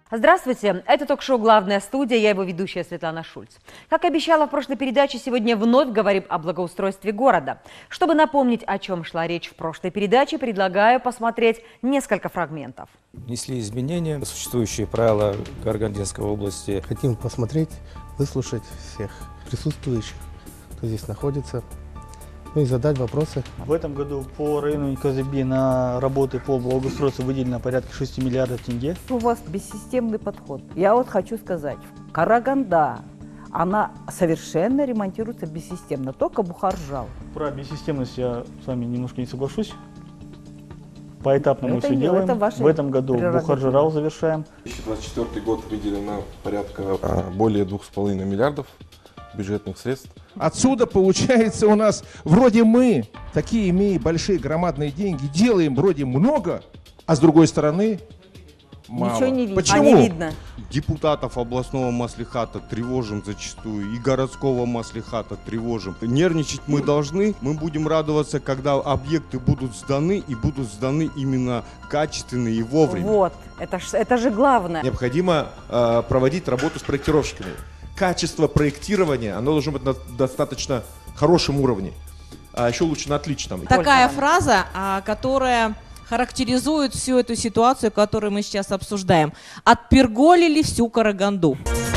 Здравствуйте, это ток-шоу «Главная студия», я его ведущая Светлана Шульц. Как обещала в прошлой передаче, сегодня вновь говорим о благоустройстве города. Чтобы напомнить, о чем шла речь в прошлой передаче, предлагаю посмотреть несколько фрагментов. Внесли изменения в существующие правила Карагандинской области. Хотим посмотреть, выслушать всех присутствующих, кто здесь находится, ну и задать вопросы. В этом году по району Козыби на работы по благоустройству выделено порядка 6 миллиардов тенге. У вас бессистемный подход. Я вот хочу сказать, Караганда, она совершенно ремонтируется бессистемно, только Бухар-Жал. Про бессистемность я с вами немножко не соглашусь. Поэтапно мы все делаем. В этом году Бухар-Жал завершаем. 2024 год выделено порядка более 2,5 миллиардов бюджетных средств. Отсюда получается у нас, вроде мы, такие имея большие громадные деньги, делаем вроде много, а с другой стороны мало. Ничего не видно. Почему? Не видно. Депутатов областного маслихата тревожим зачастую, и городского маслихата тревожим. Нервничать мы должны, мы будем радоваться, когда объекты будут сданы, и будут сданы именно качественные и вовремя. Вот, это же главное. Необходимо проводить работу с проектировщиками. Качество проектирования, оно должно быть на достаточно хорошем уровне, а еще лучше на отличном. Такая фраза, которая характеризует всю эту ситуацию, которую мы сейчас обсуждаем. Отперголили всю Караганду.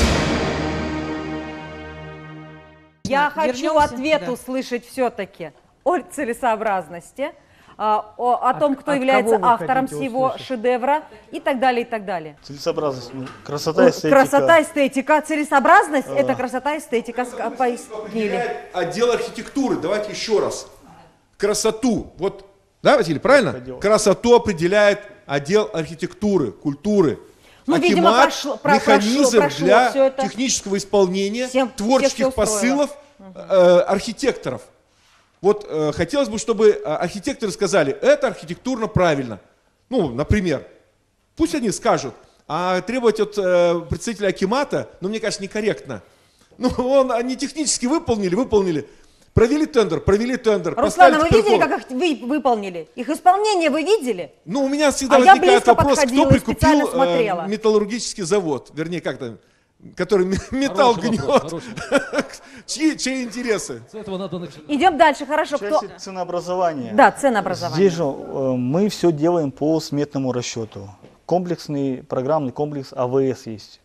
Я хочу ответ услышать все-таки о целесообразности, о том, кто является автором всего шедевра и так далее, и так далее. Целесообразность, красота, эстетика. Красота, эстетика. Целесообразность – это красота, эстетика, пояснили. Отдел архитектуры, давайте еще раз. Красоту, вот, да, Василий, правильно? Красоту определяет отдел архитектуры, культуры. Ну, видимо, механизм для все это. Технического исполнения, творческих посылов архитекторов. Вот хотелось бы, чтобы архитекторы сказали, это архитектурно правильно. Ну, например, пусть они скажут, а требовать от представителя акимата, ну, мне кажется, некорректно. Ну, они технически выполнили. Провели тендер. Руслан, вы видели, как их выполнили? Их исполнение вы видели? Ну, у меня всегда возникает вопрос, кто прикупил смотрела. металлургический завод, вернее, как-то, который металл гнет. Чьи интересы? С этого надо начать. Идем дальше, хорошо. В части ценообразования. Да, ценообразование. Здесь же мы все делаем по сметному расчету. Комплексный программный комплекс АВС есть.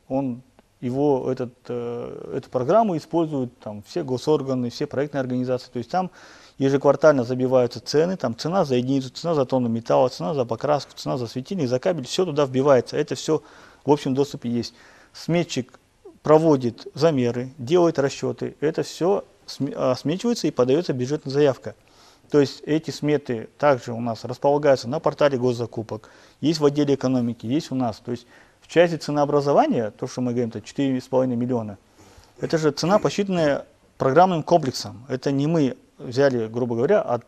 Эту программу используют там все госорганы, все проектные организации. То есть там ежеквартально забиваются цены, там цена за единицу, цена за тонну металла, цена за покраску, цена за светильник, за кабель, все туда вбивается. Это все в общем доступе есть. Сметчик проводит замеры, делает расчеты, это все сметчивается и подается бюджетная заявка. То есть эти сметы также у нас располагаются на портале госзакупок, есть в отделе экономики, есть у нас. То есть в части ценообразования, то, что мы говорим, это 4,5 миллиона, это же цена, посчитанная программным комплексом. Это не мы взяли, грубо говоря, от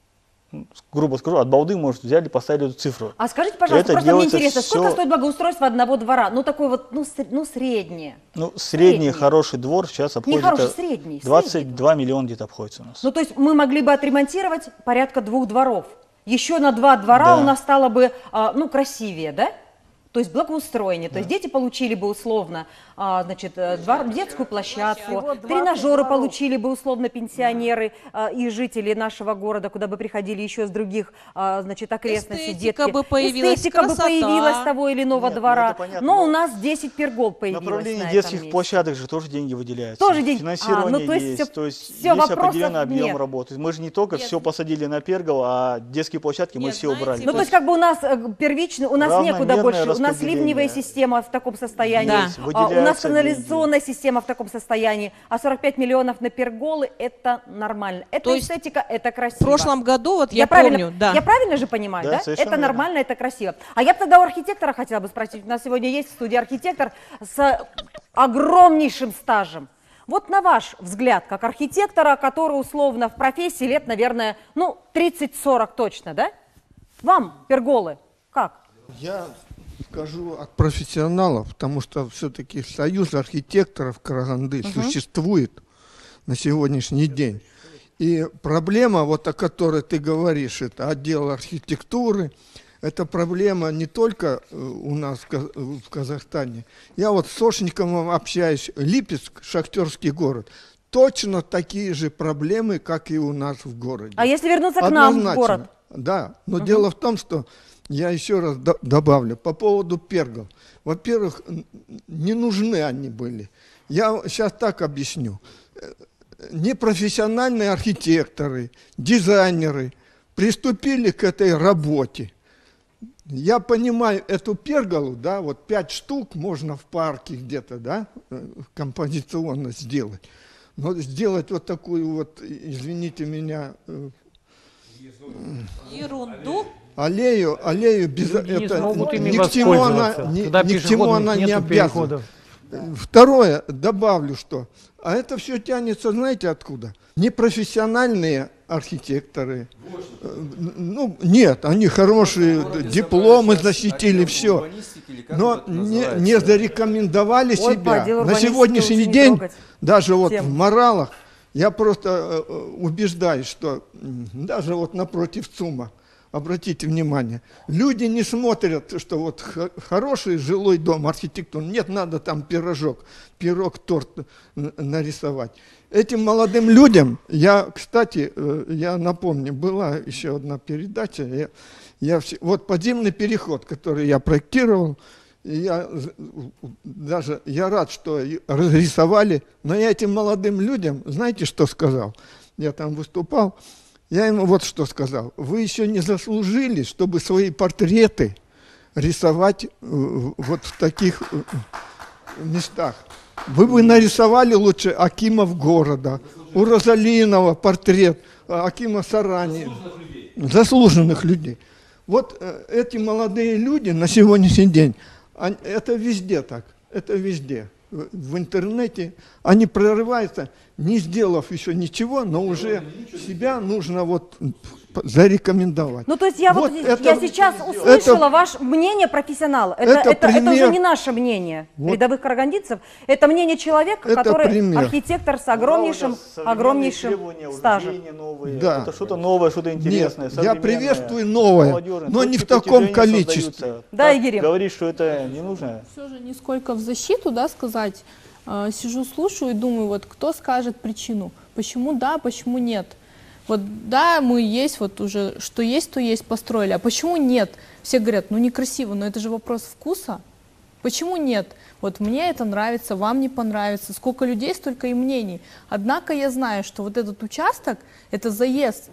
балды, может, взяли, поставили эту цифру. А скажите, пожалуйста, просто мне интересно, сколько стоит благоустройство одного двора? Ну, такое вот, среднее. Ну, средний хороший двор сейчас обходится... средний. 22 миллиона где-то обходится у нас. Ну, то есть мы могли бы отремонтировать порядка 2 дворов. Еще на 2 двора у нас стало бы, красивее, да? То есть благоустроение, то есть дети получили бы условно, детскую площадку, тренажеры получили бы условно пенсионеры и жители нашего города, куда бы приходили еще с других, окрестностей детки. Эстетика бы появилась, с того или иного двора. Но у нас 10 пергол появилось. Направление детских площадок же тоже деньги выделяются. Тоже деньги. Финансирование есть, то есть есть определенный объем работы. Мы же не только все посадили на пергол, а детские площадки мы все убрали. Ну, то есть как бы у нас первично, у нас некуда больше, у нас ливневая система в таком состоянии, у нас канализационная система в таком состоянии, а 45 миллионов на перголы – это нормально. Это эстетика, это красиво. В прошлом году, я помню, да. Я правильно же понимаю, да? Это нормально, это красиво. А я бы тогда у архитектора хотела бы спросить, у нас сегодня есть в студии архитектор с огромнейшим стажем. Вот на ваш взгляд, как архитектора, который условно в профессии лет, наверное, 30-40 точно, да? Вам перголы как? Я скажу от профессионалов, потому что все-таки союз архитекторов Караганды существует на сегодняшний день. И проблема, вот о которой ты говоришь, это отдел архитектуры, Это проблема не только у нас в Казахстане. Я вот с Сошниковым общаюсь, Липецк, шахтерский город, точно такие же проблемы, как и у нас в городе. А если вернуться к нам в город? Да, но дело в том, что я еще раз добавлю по поводу пергол. Во-первых, не нужны они были. Я сейчас так объясню. Непрофессиональные архитекторы, дизайнеры приступили к этой работе. Я понимаю эту перголу, да, вот 5 штук можно в парке где-то, да, композиционно сделать. Но сделать вот такую вот, извините меня, ерунду. Аллею без ни к чему она не обязана. Второе, добавлю, что, а это все тянется, знаете, откуда? Непрофессиональные архитекторы. Ну, нет, они хорошие дипломы защитили, все. Но не зарекомендовали себя. На сегодняшний день, даже вот в Маралах, я просто убеждаюсь, что даже вот напротив ЦУМа, обратите внимание, люди не смотрят, что вот хороший жилой дом, архитектурный, нет, надо там пирог, торт нарисовать. Этим молодым людям, кстати, я напомню, была еще одна передача, вот подземный переход, который я проектировал, я рад, что разрисовали, но я этим молодым людям, знаете, что сказал? Я там выступал. Я ему вот что сказал. Вы еще не заслужили, чтобы свои портреты рисовать вот в таких местах. Вы бы нарисовали лучше Акимов города, у Розалинова портрет, Акима Сарани. Заслуженных людей. Вот эти молодые люди на сегодняшний день, это везде так, это везде. В интернете они прорываются, не сделав еще ничего, но уже себя нужно вот зарекомендовать. Ну, то есть я сейчас услышала ваше мнение профессионала. Это уже не наше мнение рядовых карагандинцев. Это мнение человека, который архитектор с огромнейшим стажем. Да. Это что-то новое, что-то интересное. Нет, я приветствую новое, но не в таком количестве. Да, Игорь. Говоришь, что это не нужно. Все же нисколько в защиту, да, сказать. Сижу, слушаю и думаю, вот кто скажет причину, почему да, почему нет. Вот да, мы есть, вот уже что есть, то есть, построили, а почему нет? Все говорят, ну некрасиво, но это же вопрос вкуса. Почему нет? Вот мне это нравится, вам не понравится, сколько людей, столько и мнений. Однако я знаю, что вот этот участок, это заезд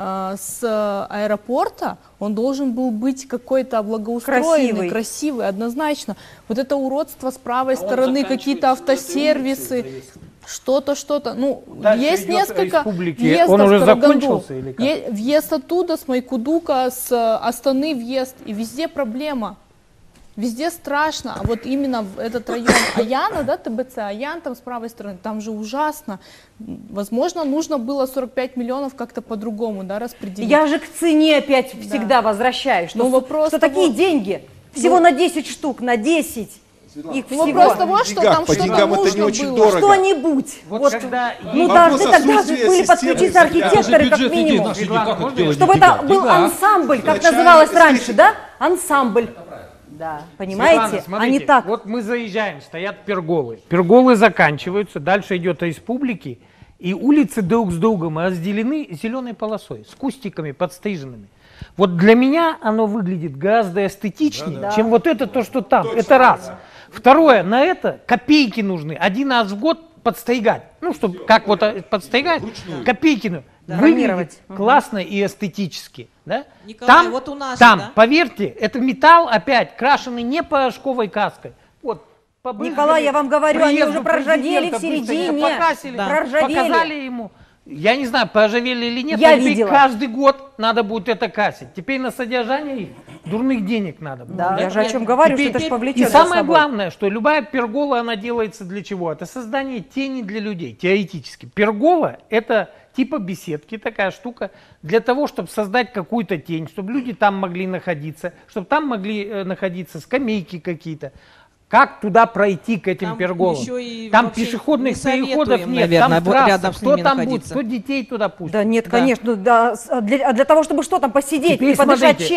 с аэропорта, он должен был быть какой-то благоустроенный, красивый, однозначно. Вот это уродство с правой стороны, какие-то автосервисы, что-то. Ну, есть несколько въездов он уже в Караганду. Закончился, или как? Въезд оттуда, с Майкудука, с Астаны въезд, и везде проблема. Везде страшно, а вот именно в этот район Аяна, да, ТБЦ, Аян там с правой стороны, там же ужасно. Возможно, нужно было 45 миллионов как-то по-другому, да, распределить. Я же к цене опять всегда возвращаюсь, что такие деньги, всего на 10 штук, на 10. Их всего. Вопрос того, что там что-то нужно было. Что-нибудь. Вот когда должны тогда были подключиться архитекторы, как минимум. Чтобы это был ансамбль, как называлось раньше, да? Ансамбль. Да, понимаете, Светлана, а не так. Вот мы заезжаем, стоят перголы. Перголы заканчиваются, дальше идет республики, и улицы друг с другом разделены зеленой полосой, с кустиками подстриженными. Вот для меня оно выглядит гораздо эстетичнее, чем вот это то, что там. Точно, это раз. Да. Второе, на это копейки нужны. Один раз в год подстригать. Ну, чтобы как вот подстригать, копейки нужны. Да. Выглядит классно и эстетически. Да? Николай, там, вот у нас, да? Поверьте, это металл опять крашеный не порошковой краской. Вот, Николай, я вам говорю, они уже проржавели в середине. Покрасили, показали ему. Я не знаю, проржавели или нет, я но теперь видела. Каждый год надо будет это красить. Теперь на содержание их дурных денег надо будет. Да, я же о чем говорю, что это ж повлечет. И самое главное, что любая пергола, она делается для чего? Это создание тени для людей, теоретически. Пергола – это типа беседки, такая штука, для того, чтобы создать какую-то тень, чтобы люди там могли находиться, чтобы там могли находиться скамейки какие-то. Как туда пройти к этим перголам? Там пешеходных переходов нет, наверное, там трасса, кто там будет, кто детей туда пустит. Да нет, конечно, для того, чтобы что там, посидеть и подышать чем?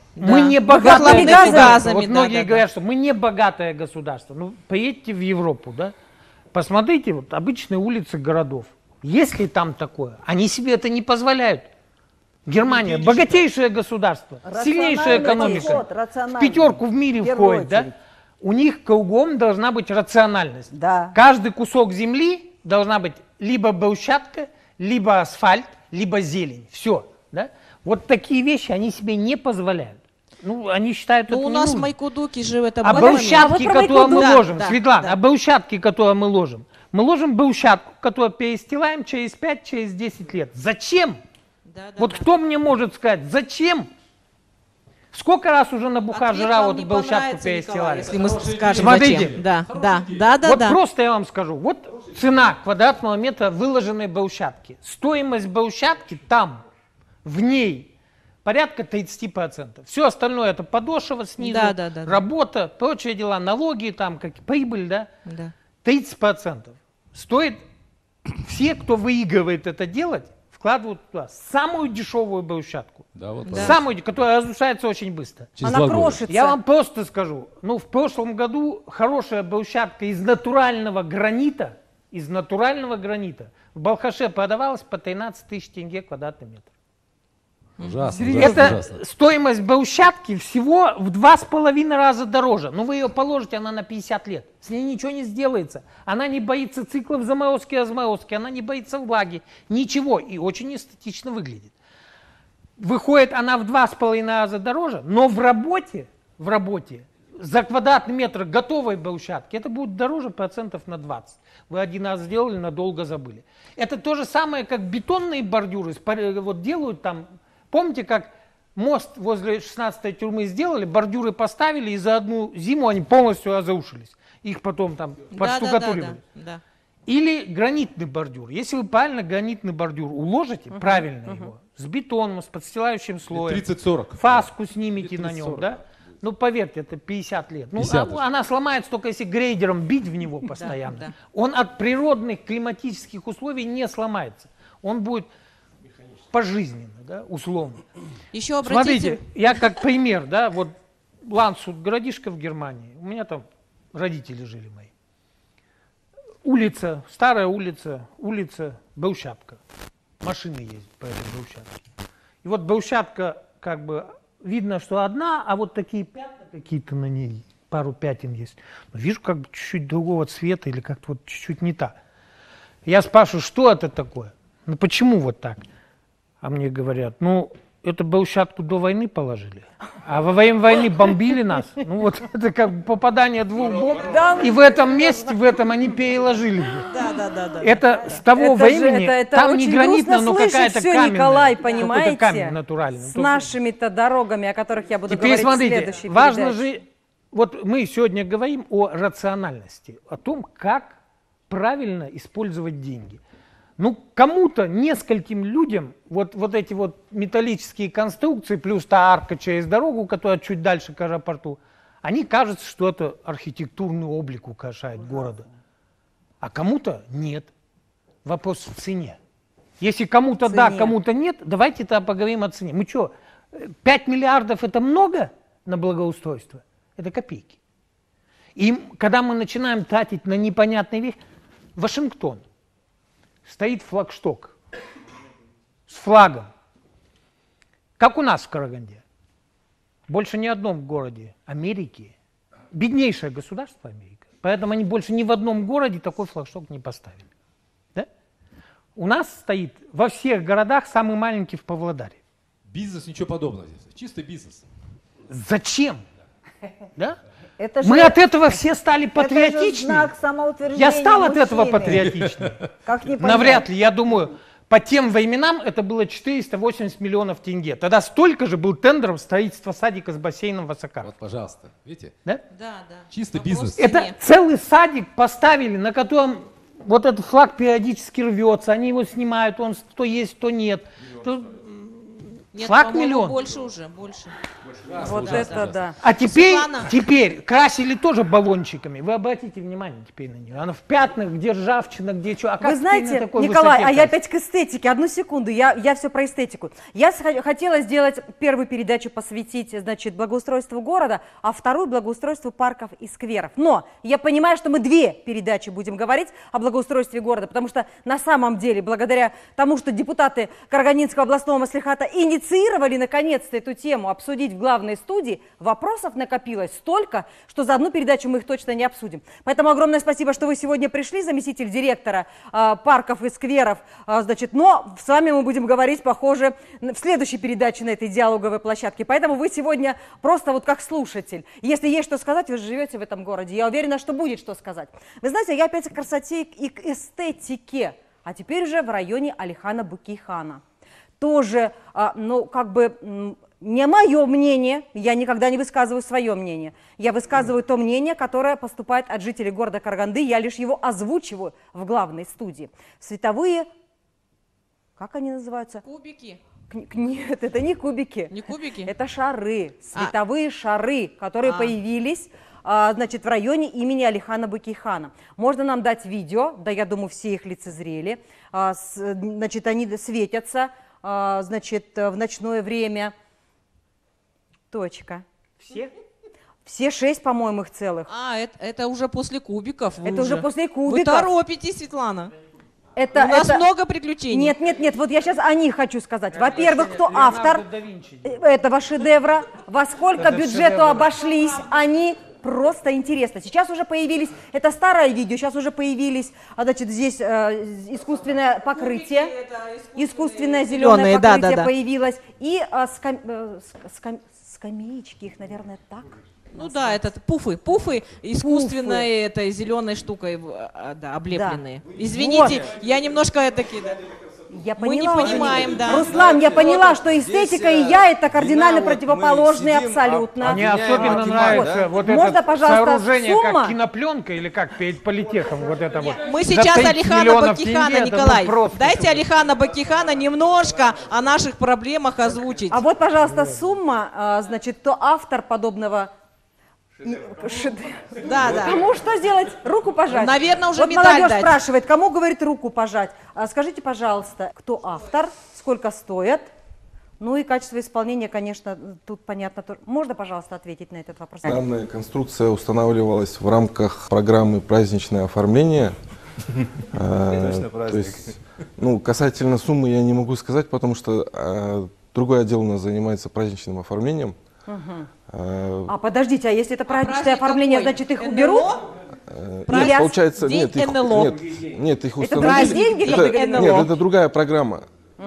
Мы не богатое государство. Вот многие говорят, что мы не богатое государство. Ну, поедьте в Европу, да? Посмотрите, вот обычные улицы городов. Есть ли там такое? Они себе это не позволяют. Германия богатейшее государство, сильнейшая экономика. В пятерку в мире входит, да? У них кругом должна быть рациональность. Да. Каждый кусок земли должна быть либо брусчатка, либо асфальт, либо зелень. Все, да? Вот такие вещи они себе не позволяют. Ну, они считают, ну, это у не нас нужно. Майкудуки же это А брусчатки, которые мы ложим, да, Светлана, да. а брусчатки, которые мы ложим брусчатку, которую перестилаем через 5, через 10 лет. Зачем? Да, вот кто мне может сказать, зачем? Сколько раз уже на Бухар-Жира вот брусчатку перестилали? Если мы скажем, смотрите, зачем? Да. Вот просто я вам скажу, вот цена квадратного метра выложенной брусчатки. Стоимость брусчатки там, в ней, порядка 30%. Все остальное это подошва снизу, работа, прочие дела, налоги, там, прибыль, да? 30%. Стоит, все, кто выигрывает это делать, вкладывают туда самую дешевую брусчатку. Да, вот самую, которая разрушается очень быстро. Она крошится. Я вам просто скажу, ну, в прошлом году хорошая брусчатка из натурального гранита, в Балхаше продавалась по 13 тысяч тенге квадратный метр. Ужасно, это ужасно. стоимость брусчатки всего в 2,5 раза дороже. Ну, вы ее положите, она на 50 лет. С ней ничего не сделается. Она не боится циклов заморозки, разморозки, она не боится влаги. Ничего. И очень эстетично выглядит. Выходит она в 2,5 раза дороже, но в работе за квадратный метр готовой брусчатки это будет дороже процентов на 20. Вы один раз сделали, надолго забыли. Это то же самое, как бетонные бордюры. Вот делают там. Помните, как мост возле 16-й тюрьмы сделали, бордюры поставили, и за одну зиму они полностью разрушились. Их потом там подштукатуривали. Да. Или гранитный бордюр. Если вы правильно гранитный бордюр уложите, правильно его, с бетоном, с подстилающим слоем, 30-40. фаску снимите на нем, да? Ну, поверьте, это 50 лет. Ну, она сломается только если грейдером бить в него постоянно. Он от природных климатических условий не сломается. Он будет пожизненно, да, условно. Еще обратите... Смотрите, я как пример, да, вот Лансут, городишко в Германии, у меня там родители жили мои. Улица, старая улица, брусчатка. Машины ездят по этой брусчатке. И вот брусчатка, как бы, видно, что одна, а вот такие пятна какие-то на ней, пару пятен есть. Но вижу, как бы чуть-чуть другого цвета или как-то вот чуть-чуть не так. Я спрашиваю, что это такое? Ну почему вот так? А мне говорят, ну, это брусчатку до войны положили, а во время войны бомбили нас. Ну вот это как бы попадание двух бомб, и в этом месте, в этом они переложили. Да. Это с того времени, это там не гранитно, но какая-то все, каменная. Николай, понимаете, камень натуральный. с нашими-то дорогами, о которых я буду Теперь говорить смотрите, в следующей важно передаче. же, вот мы сегодня говорим о рациональности, о том, как правильно использовать деньги. Ну, кому-то, нескольким людям, вот эти вот металлические конструкции, плюс та арка через дорогу, которая чуть дальше к аэропорту, они кажутся, что это архитектурный облик украшает города. А кому-то нет. Вопрос в цене. Если кому-то да, кому-то нет, давайте тогда поговорим о цене. Мы что, 5 миллиардов это много на благоустройство? Это копейки. И когда мы начинаем тратить на непонятные вещи, Вашингтон. Стоит флагшток с флагом. Как у нас в Караганде. Больше ни в одном городе Америки. Беднейшее государство Америка. Поэтому они больше ни в одном городе такой флагшток не поставили. Да? У нас стоит во всех городах самый маленький в Павлодаре. Бизнес, ничего подобного здесь. Чистый бизнес. Зачем? Да? Это мы же, от этого все стали патриотичны. Это же знак самоутверждения я стал мужчины. От этого патриотичным. Как не Навряд ли, я думаю, по тем временам это было 480 миллионов тенге. Тогда столько же был тендером строительства садика с бассейном в Осакаров. Вот, пожалуйста, видите? Да? Да. Чистый бизнес. Это целый садик поставили, на котором вот этот флаг периодически рвется, они его снимают, он то есть, то нет. Нет, Флаг миллион. Больше уже, больше. Вот это да. А теперь красили тоже баллончиками. Вы обратите внимание теперь на нее. Она в пятнах, где ржавчина, где что. А как вы знаете, Николай, а я опять к эстетике. Одну секунду, я все про эстетику. Я хотела сделать первую передачу посвятить, значит, благоустройству города, а вторую благоустройству парков и скверов. Но я понимаю, что мы две передачи будем говорить о благоустройстве города, потому что на самом деле, благодаря тому, что депутаты Карагандинского областного маслихата инициировали наконец-то эту тему обсудить в главной студии, вопросов накопилось столько, что за одну передачу мы их точно не обсудим. Поэтому огромное спасибо, что вы сегодня пришли, заместитель директора парков и скверов. Значит, но с вами мы будем говорить, похоже, в следующей передаче на этой диалоговой площадке. Поэтому вы сегодня просто вот как слушатель. Если есть что сказать, вы же живете в этом городе. Я уверена, что будет что сказать. Вы знаете, я опять к красоте и к эстетике. А теперь уже в районе Алихана Бөкейхана. Тоже, ну, как бы, не мое мнение, я никогда не высказываю свое мнение. Я высказываю то мнение, которое поступает от жителей города Караганды, я лишь его озвучиваю в главной студии. Световые, как они называются? Кубики. Нет, это не кубики. Не кубики? Это шары, световые шары, которые появились, значит, в районе имени Алихана Бөкейхана. Можно нам дать видео, да, я думаю, все их лицезрели. Значит, они светятся, значит, в ночное время. Точка. Все? Все 6, по-моему, их целых. Это уже после кубиков. Это уже после кубиков. Вы торопитесь, Светлана. У нас много приключений. Нет, вот я сейчас о них хочу сказать. Во-первых, кто автор этого шедевра, во сколько бюджету обошлись они, просто интересно. Сейчас уже появились, это старое видео, сейчас уже появились, значит, здесь искусственное покрытие, искусственное зеленое покрытие появилось, и скамеечки, их, наверное, так. Ну да, это пуфы искусственной этой зеленой штукой облепленные. Да. Извините, вот. Я немножко такие. Да. Мы не понимаем, да. Руслан, я поняла, что эстетика и я это кардинально противоположные абсолютно. Мне особенно нравится вот это сооружение, как кинопленка или как перед политехом, вот это вот. Мы сейчас Алихана Бөкейхана, Николай, дайте Алихана Бөкейхана немножко о наших проблемах озвучить. А вот, пожалуйста, сумма, значит, кто автор подобного... Да. Кому что сделать? Руку пожать. Наверное, уже вот медаль молодежь дать. Спрашивает, кому, говорит, руку пожать. Скажите, пожалуйста, кто автор, сколько стоит, ну и качество исполнения, конечно, тут понятно. Можно, пожалуйста, ответить на этот вопрос? Данная конструкция устанавливалась в рамках программы «Праздничное оформление». То есть, ну, касательно суммы я не могу сказать, потому что другой отдел у нас занимается праздничным оформлением. Подождите, а если это праздничное оформление, значит их уберут? Нет, получается, нет, их установили. Нет, это другая программа.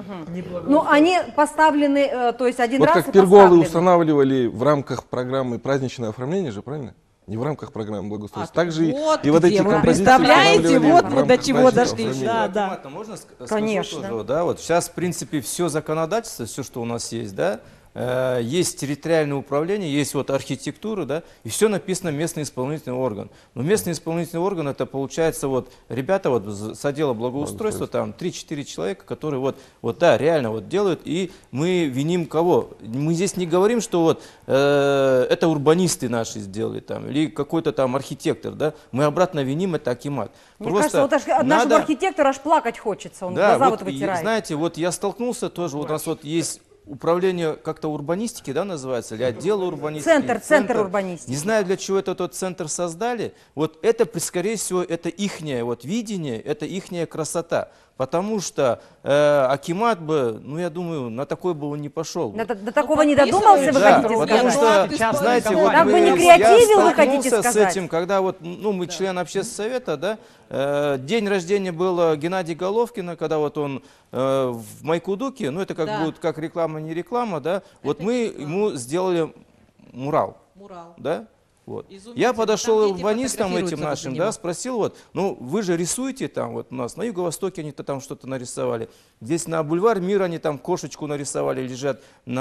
Ну, они поставлены, то есть один вот раз как перголы устанавливали в рамках программы «Праздничное оформление» же, правильно? Не в рамках программы благоустройства. Также вот и вот эти композиции. Представляете, вот мы до чего дошли. Да. Можно сказать? Конечно. Тоже, да, вот сейчас, в принципе, все законодательство, все, что у нас есть, да, есть территориальное управление, есть вот архитектура, да, и все написано местный исполнительный орган. Но местный исполнительный орган, это получается вот ребята вот с отдела благоустройства, там 3-4 человека, которые вот да, реально вот делают, и мы виним кого? Мы здесь не говорим, что вот это урбанисты наши сделали там, или какой-то там архитектор, да, мы обратно виним это акимат. Мне кажется, вот нашему архитектору аж плакать хочется, он глаза вот вытирает. Знаете, вот я столкнулся тоже, вот у нас вот есть управление как-то урбанистики, да, называется, или отдел урбанистики. Центр урбанистики. Не знаю, для чего этот центр создали. Вот это, скорее всего, это ихнее вот видение, это ихняя красота. Потому что акимат бы, ну я думаю, на такой бы он не пошел. До такого не додумался, вы хотите сказать? Потому что, знаете, вот как бы не креативил, вы хотите сказать? С этим, когда вот, ну мы член общественного совета, да, день рождения был Геннадия Головкина, когда вот он в Майкудуке, ну это как будет как реклама, не реклама, да, вот мы ему сделали мурал, да. Вот. Я подошел к урбанистам этим нашим, да, спросил, вот, ну вы же рисуете там, вот у нас на Юго-Востоке они-то там что-то нарисовали, здесь на бульвар Мира они там кошечку нарисовали, лежат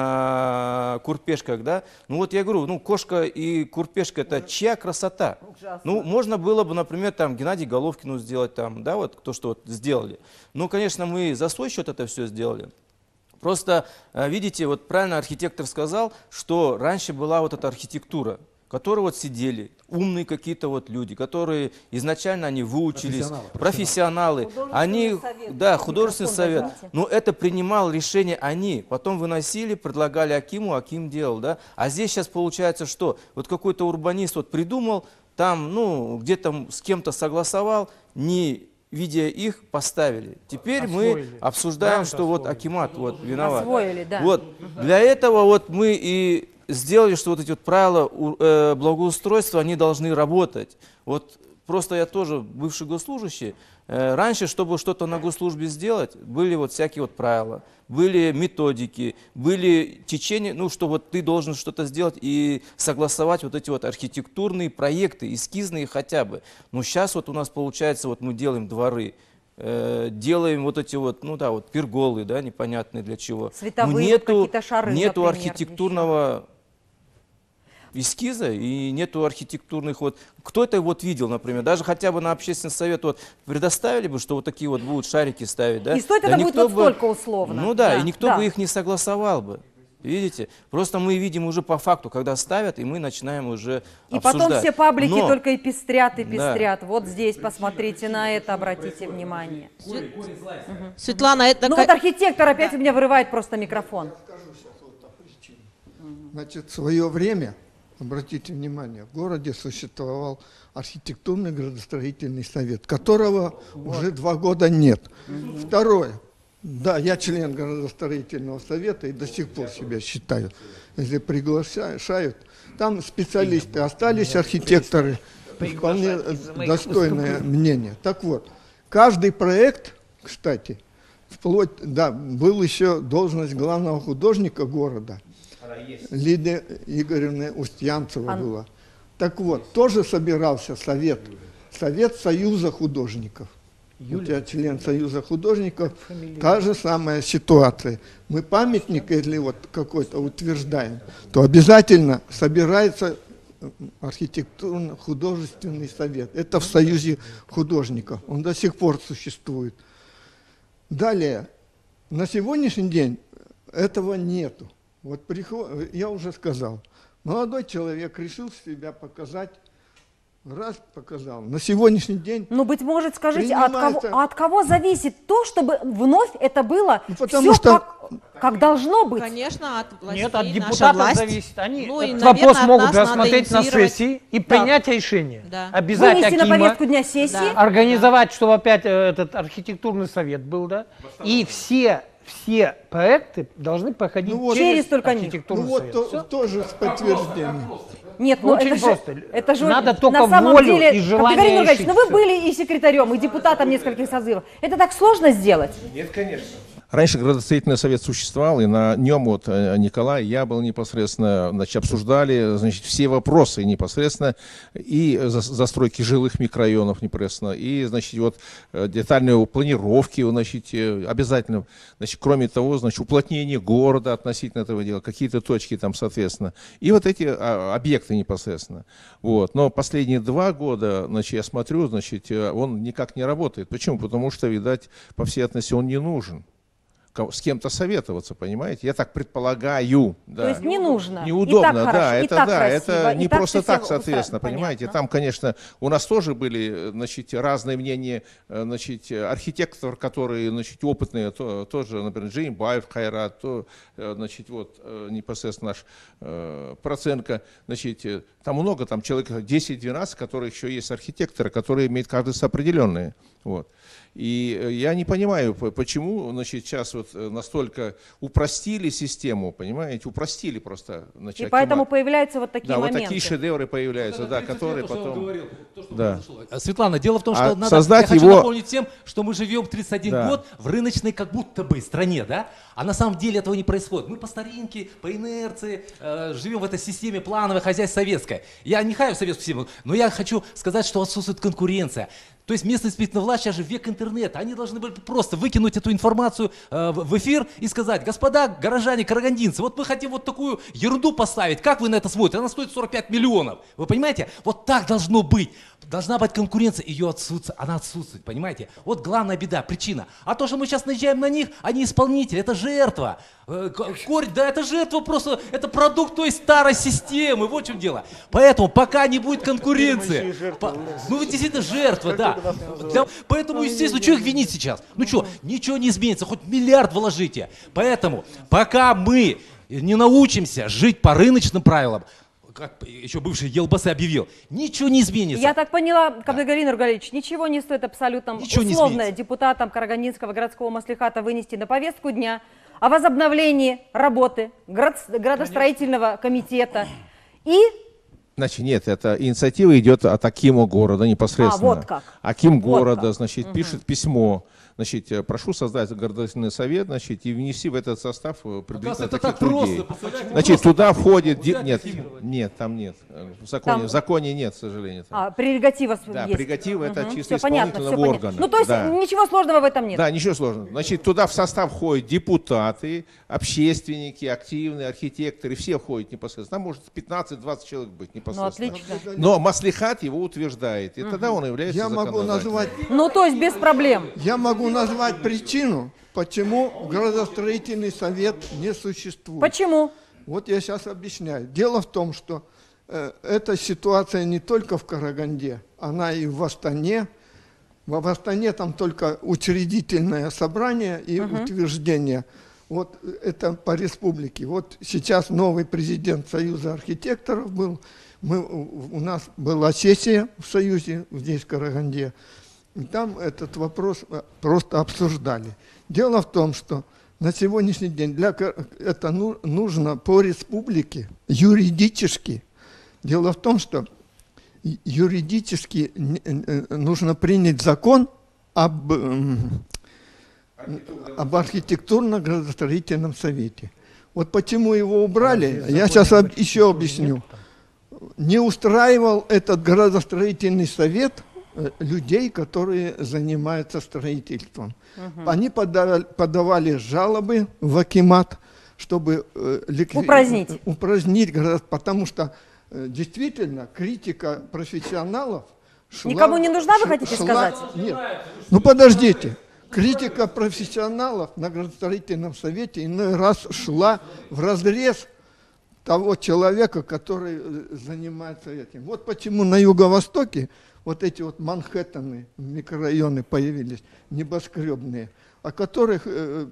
на курпешках, да, ну вот я говорю, ну кошка и курпешка это чья красота? Ну можно было бы, например, там Геннадию Головкину сделать там, да, вот то, что вот сделали, ну конечно мы за свой счет это все сделали. Просто, видите, вот правильно архитектор сказал, что раньше была вот эта архитектура, которые вот сидели, умные какие-то вот люди, которые изначально они выучились, профессионалы. Они, да, художественный совет. Но это принимал решение они, потом выносили, предлагали Акиму, Аким делал, да. А здесь сейчас получается, что вот какой-то урбанист вот придумал, там, ну, где-то с кем-то согласовал, не видя их, поставили. Теперь мы обсуждаем, что вот Акимат вот виноват. Освоили, да. Вот для этого вот мы и сделали, что вот эти вот правила благоустройства, они должны работать. Вот просто я тоже бывший госслужащий. Раньше, чтобы что-то на госслужбе сделать, были вот всякие вот правила, были методики, были течения, ну, что вот ты должен что-то сделать и согласовать вот эти вот архитектурные проекты, эскизные хотя бы. Но сейчас вот у нас получается, вот мы делаем дворы, делаем вот эти вот, ну да, вот перголы, да, непонятные для чего. Световые какие-то шары, нету например, архитектурного эскиза и нету архитектурных вот. Кто это вот видел, например, даже хотя бы на общественный совет вот предоставили бы, что вот такие вот будут шарики ставить, да? И стоит это будет вот столько условно. Ну да, и никто бы их не согласовал бы. Видите? Просто мы видим уже по факту, когда ставят, и мы начинаем уже и обсуждать. Потом все паблики только и пестрят, и Да. пестрят. Вот здесь посмотрите на это, обратите внимание. Светлана, это... Ну вот архитектор опять у меня вырывает просто микрофон. Значит, в свое время, обратите внимание, в городе существовал архитектурный градостроительный совет, которого уже 2 года нет. Второе. Да, я член градостроительного совета и до сих пор себя считаю. Если приглашают, там специалисты остались, архитекторы, вполне достойное мнение. Так вот, каждый проект, кстати, вплоть, да, был еще должность главного художника города, Лидия Игоревна Устьянцева была. Так вот, тоже собирался совет Союза художников. У тебя член Союза художников, та же самая ситуация. Мы памятник, если вот какой-то утверждаем, то обязательно собирается архитектурно-художественный совет. Это в Союзе художников. Он до сих пор существует. Далее, на сегодняшний день этого нету. Вот я уже сказал, молодой человек решил себя показать. Раз показал. На сегодняшний день. Ну, быть может, скажите, от кого зависит то, чтобы вновь это было потому все что... как должно быть? Конечно, от властей. Нет, от депутатов власть, зависит. Они ну, этот и, наверное, вопрос могут рассмотреть на инициировать. сессии и принять решение. Да. Обязать Вынести на Акима, повестку дня сессии. Организовать, чтобы опять этот архитектурный совет был, да? И все проекты должны проходить через архитектурный совет. Вот тоже с подтверждением. Нет, ну очень просто. Это же надо только на самом волю деле, и желание Григорий Нургалевич, решить. ну вы были и секретарем, и депутатом нескольких созывов. Это так сложно сделать? Нет, конечно. Раньше градостроительный совет существовал, и на нем вот Николай, я был непосредственно, значит, обсуждали, значит, все вопросы непосредственно, и застройки жилых микрорайонов непосредственно, и, значит, вот детальные планировки, значит, обязательно, значит, кроме того, значит, уплотнение города относительно этого дела, какие-то точки там, соответственно, и вот эти объекты непосредственно. Вот. Но последние 2 года, значит, я смотрю, значит, он никак не работает. Почему? Потому что, видать, по всей отности он не нужен. С кем-то советоваться, понимаете? Я так предполагаю. Да. То есть не нужно. Неудобно, и так да. хорошо, Это и так да, красиво, это не так просто так, все соответственно, понимаете? Там, конечно, у нас тоже были, значит, разные мнения, значит, архитекторов, которые, значит, опытные, тоже, например, Джеймбаев, Хайрат, то, значит, вот непосредственно наш Проценко, значит, там много, там человек 10-12, которые еще есть архитекторы, которые имеют каждый определенные. Вот. И я не понимаю, почему, значит, сейчас вот настолько упростили систему, понимаете, упростили просто. Значит, и поэтому появляются вот такие моменты. Да, вот такие шедевры появляются, да, которые потом... Говорил, да. Светлана, дело в том, что надо, создать я его... хочу напомнить всем, что мы живем 31 год в рыночной как будто бы стране, да? А на самом деле этого не происходит. Мы по старинке, по инерции живем в этой системе плановое хозяйство советское. Я не хаю советскую систему, но я хочу сказать, что отсутствует конкуренция. То есть местная исполнительная власть, сейчас же век интернета, они должны были просто выкинуть эту информацию в эфир и сказать: господа горожане, карагандинцы, вот мы хотим вот такую ерунду поставить, как вы на это смотрите? Она стоит 45 миллионов. Вы понимаете? Вот так должно быть. Должна быть конкуренция, ее отсутствует, она отсутствует, понимаете? Вот главная беда, причина. А то, что мы сейчас наезжаем на них, они исполнители, это жертва. Корень, да это жертва просто, это продукт той старой системы, вот в чем дело. Поэтому пока не будет конкуренции, ну вы действительно жертва, да. Поэтому, естественно, что их винить сейчас? Ну что, ничего не изменится, хоть миллиард вложите. Поэтому пока мы не научимся жить по рыночным правилам, как еще бывший Елбасы объявил, ничего не изменится. Я так поняла, Кабдыгалин Нургалевич, ничего не стоит абсолютно условно депутатам Карагандинского городского маслихата вынести на повестку дня о возобновлении работы градостроительного комитета и... Значит, нет, эта инициатива идет от Акима города непосредственно. Вот как. Аким города, значит, пишет письмо. Значит, прошу создать городостроительный совет, значит, и внеси в этот состав приблизительно таких людей. Значит, туда входит... Нет, там нет. В законе нет, к сожалению. Прерогатива есть. Да, прерогатива это чисто исполнительного органа. Ну, то есть ничего сложного в этом нет. Да, ничего сложного. Значит, туда в состав входят депутаты, общественники, активные, архитекторы, все входят непосредственно. Там может 15-20 человек быть непосредственно. Ну, отлично. Но маслихат его утверждает, и тогда он является законодателем. Ну, то есть без проблем. Я могу назвать причину, почему градостроительный совет не существует. Почему? Вот я сейчас объясняю. Дело в том, что эта ситуация не только в Караганде, она и в Астане. В Астане там только учредительное собрание и утверждение. Вот это по республике. Вот сейчас новый президент Союза архитекторов был. У нас была сессия в Союзе, здесь в Караганде. И там этот вопрос просто обсуждали. Дело в том, что на сегодняшний день это нужно по республике юридически. Дело в том, что юридически нужно принять закон об архитектурно-градостроительном совете. Вот почему его убрали, я сейчас еще объясню. Не устраивал этот градостроительный совет людей, которые занимаются строительством. Они подавали жалобы в акимат, чтобы упразднить город, потому что действительно критика профессионалов шла... Никому не нужна, вы хотите сказать? Нет. Ну подождите. Критика профессионалов на градостроительном совете иной раз шла вразрез того человека, который занимается этим. Вот почему на юго-востоке вот эти вот Манхэттены, микрорайоны появились, небоскребные, о которых,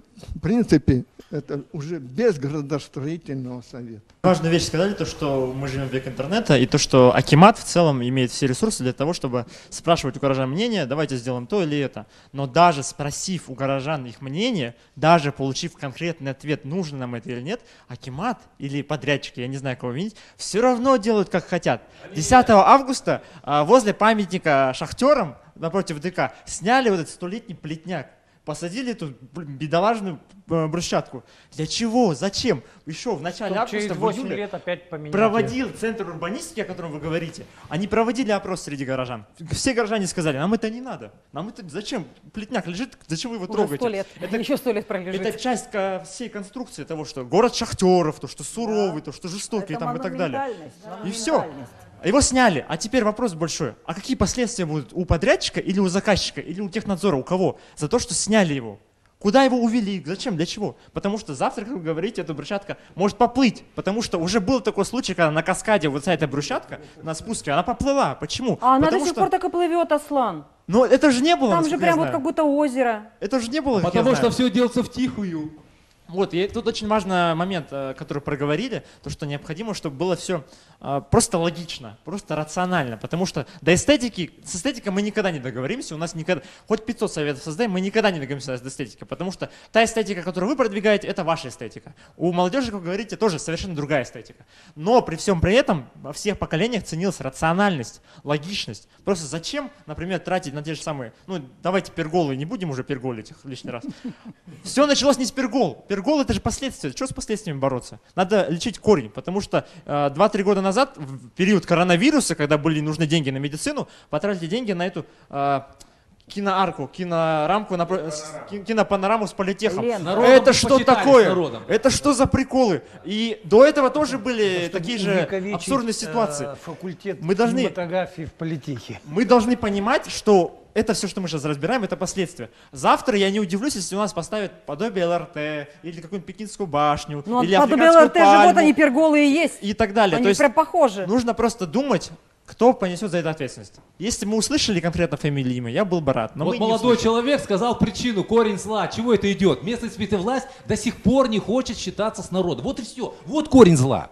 в принципе, это уже без градостроительного совета. Важную вещь сказали, то, что мы живем в век интернета, и то, что акимат в целом имеет все ресурсы для того, чтобы спрашивать у горожан мнение, давайте сделаем то или это. Но даже спросив у горожан их мнение, даже получив конкретный ответ, нужно нам это или нет, акимат или подрядчики, я не знаю, кого винить, все равно делают, как хотят. 10 августа возле памятника шахтерам напротив ДК сняли вот этот 100-летний плетняк. Посадили эту бедолажную брусчатку. Для чего? Зачем? Еще в начале августа, в июле проводил Центр урбанистики, о котором вы говорите. Они проводили опрос среди горожан. Все горожане сказали, нам это не надо. Нам это зачем? Плетняк лежит, зачем вы его трогаете? 100 лет. Это, еще 100 лет пролежит. Это часть всей конструкции того, что город шахтеров, то, что суровый, то, что жестокий там, и так далее. И все. Его сняли. А теперь вопрос большой. А какие последствия будут у подрядчика или у заказчика, или у технадзора, у кого? За то, что сняли его. Куда его увели? Зачем? Для чего? Потому что завтра, как вы говорите, эта брусчатка может поплыть. Потому что уже был такой случай, когда на каскаде вот эта брусчатка на спуске, она поплыла. Почему? А она до сих пор так и плывет, Аслан. Но это же не было. Там же прям вот как будто озеро. Это же не было. Потому что все делается втихую. Вот, и тут очень важный момент, который проговорили, то, что необходимо, чтобы было все просто логично, просто рационально, потому что до эстетики, с эстетикой мы никогда не договоримся, у нас никогда, хоть 500 советов создаем, мы никогда не договоримся с эстетикой, потому что та эстетика, которую вы продвигаете, это ваша эстетика. У молодежи, как вы говорите, тоже совершенно другая эстетика. Но при всем при этом во всех поколениях ценилась рациональность, логичность. Просто зачем, например, тратить на те же самые, ну давайте перголы, не будем уже перголить их лишний раз. Все началось не с пергол. пергол это же последствия. Что с последствиями бороться? Надо лечить корень, потому что 2-3 года назад, в период коронавируса, когда были нужны деньги на медицину, потратили деньги на эту киноарку, кинорамку, кинопанораму с политехом. Это что такое? Это что за приколы? И до этого тоже были такие же абсурдные ситуации. Факультет мы должны, кинематографии в политехе. Мы должны понимать, что это все, что мы сейчас разбираем, это последствия. Завтра я не удивлюсь, если у нас поставят подобие ЛРТ, или какую-нибудь Пекинскую башню, ну, или подобие африканскую ЛРТ пальму, же вот они перголы и есть. И так далее. Они То есть прям похожи. Нужно просто думать, кто понесет за это ответственность. Если мы услышали конкретно фамилию, имя, я был бы рад. Но вот молодой человек сказал причину, корень зла. Чего это идет? Местная исполнительная власть до сих пор не хочет считаться с народом. Вот и все. Вот корень зла.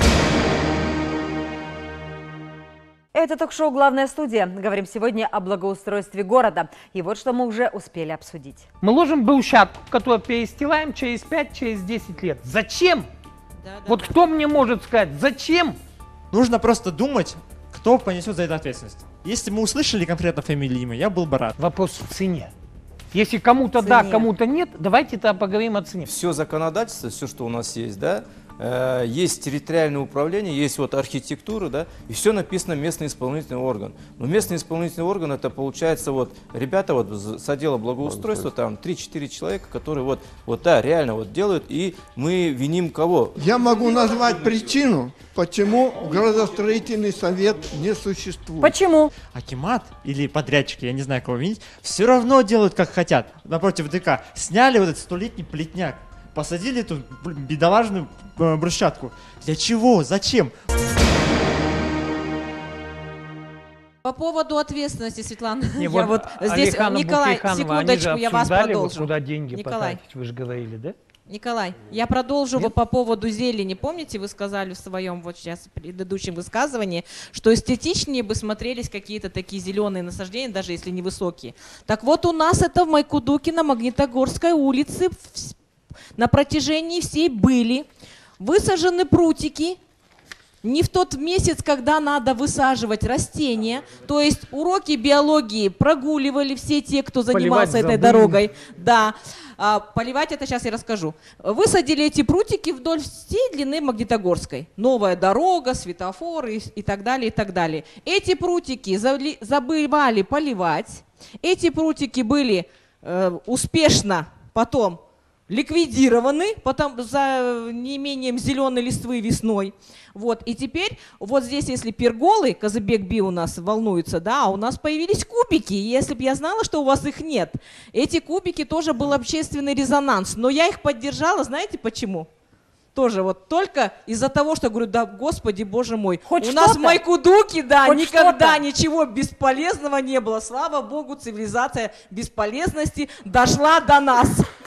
Это ток-шоу «Главная студия». Говорим сегодня о благоустройстве города. И вот что мы уже успели обсудить. Мы ложим брусчатку, которую перестилаем через 5, через 10 лет. Зачем? Вот кто мне может сказать, зачем? Нужно просто думать, кто понесет за это ответственность. Если мы услышали конкретно фамилию, имя, я был бы рад. Вопрос в цене. Если кому-то да, кому-то нет, давайте тогда поговорим о цене. Все законодательство, все, что у нас есть, да, есть территориальное управление, есть вот архитектура, да, и все написано местный исполнительный орган. Но местный исполнительный орган, это получается вот ребята вот с отдела благоустройства, там 3-4 человека, которые вот да, реально вот делают, и мы виним кого? Я могу назвать причину, почему градостроительный совет не существует. Почему? Акимат или подрядчики, я не знаю, кого винить, все равно делают как хотят. Напротив ДК сняли вот этот 100-летний плетняк, посадили эту бедолажную брусчатку. Для чего? Зачем? По поводу ответственности, Светлана, Не, я вот здесь, Николай, секундочку, я вас продолжу. Вот куда деньги Николай. потратить, вы же говорили, да? Николай, я продолжу вот по поводу зелени. Помните, вы сказали в своем вот сейчас предыдущем высказывании, что эстетичнее бы смотрелись какие-то такие зеленые насаждения, даже если невысокие. Так вот, у нас это в Майкудуке на Магнитогорской улице на протяжении всей были высажены прутики. Не в тот месяц, когда надо высаживать растения. То есть уроки биологии прогуливали все те, кто занимался этой дорогой. Да. Поливать это сейчас я расскажу. Высадили эти прутики вдоль всей длины Магнитогорской. Новая дорога, светофоры и так далее, и так далее. Эти прутики забывали поливать. Эти прутики были успешно потом ликвидированы за неимением зеленой листвы весной. Вот. И теперь вот здесь, если перголы, Казыбек-Би у нас волнуется, да, у нас появились кубики. И если бы я знала, что у вас их нет, эти кубики тоже был общественный резонанс. Но я их поддержала, знаете почему? Тоже вот только из-за того, что говорю, да, Господи, Боже мой, у нас в Майкудуке, да, никогда ничего бесполезного не было. Слава Богу, цивилизация бесполезности дошла до нас.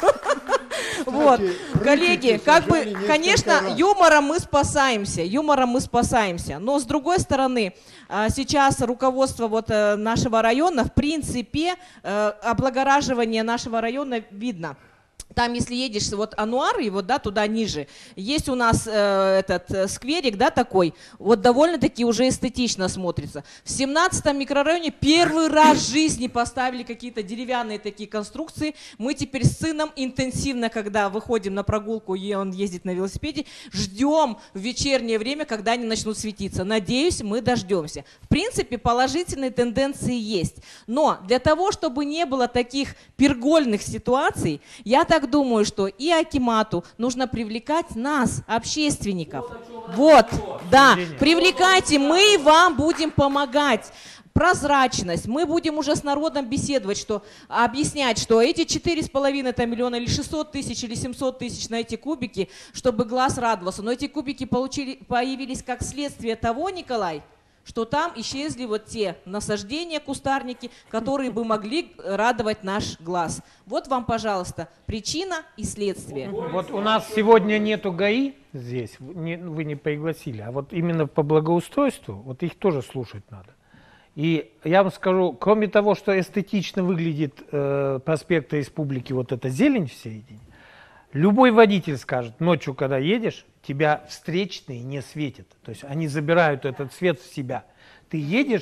Вот, коллеги, как бы, конечно, юмором мы спасаемся, но с другой стороны, сейчас руководство вот нашего района, в принципе, облагораживание нашего района видно. Там, если едешь, вот Ануар, и вот, да, туда ниже, есть у нас этот скверик, да, такой, вот довольно-таки уже эстетично смотрится. В 17-м микрорайоне первый раз в жизни поставили какие-то деревянные такие конструкции. Мы теперь с сыном интенсивно, когда выходим на прогулку, и он ездит на велосипеде, ждем в вечернее время, когда они начнут светиться. Надеюсь, мы дождемся. В принципе, положительные тенденции есть. Но для того, чтобы не было таких пергольных ситуаций, я так думаю, что и акимату нужно привлекать нас, общественников. Вот, да, привлекайте, мы вам будем помогать. Прозрачность. Мы будем уже с народом беседовать, что, объяснять, что эти 4,5 миллиона или 600 тысяч или 700 тысяч на эти кубики, чтобы глаз радовался. Но эти кубики появились как следствие того, Николай, что там исчезли вот те насаждения, кустарники, которые бы могли радовать наш глаз. Вот вам, пожалуйста, причина и следствие. Вот у нас сегодня нету ГАИ здесь, вы не пригласили, а вот именно по благоустройству, вот их тоже слушать надо. И я вам скажу, кроме того, что эстетично выглядит проспект Республики, вот эта зелень в середине, любой водитель скажет, ночью, когда едешь, тебя встречные не светят. То есть они забирают этот свет в себя. Ты едешь,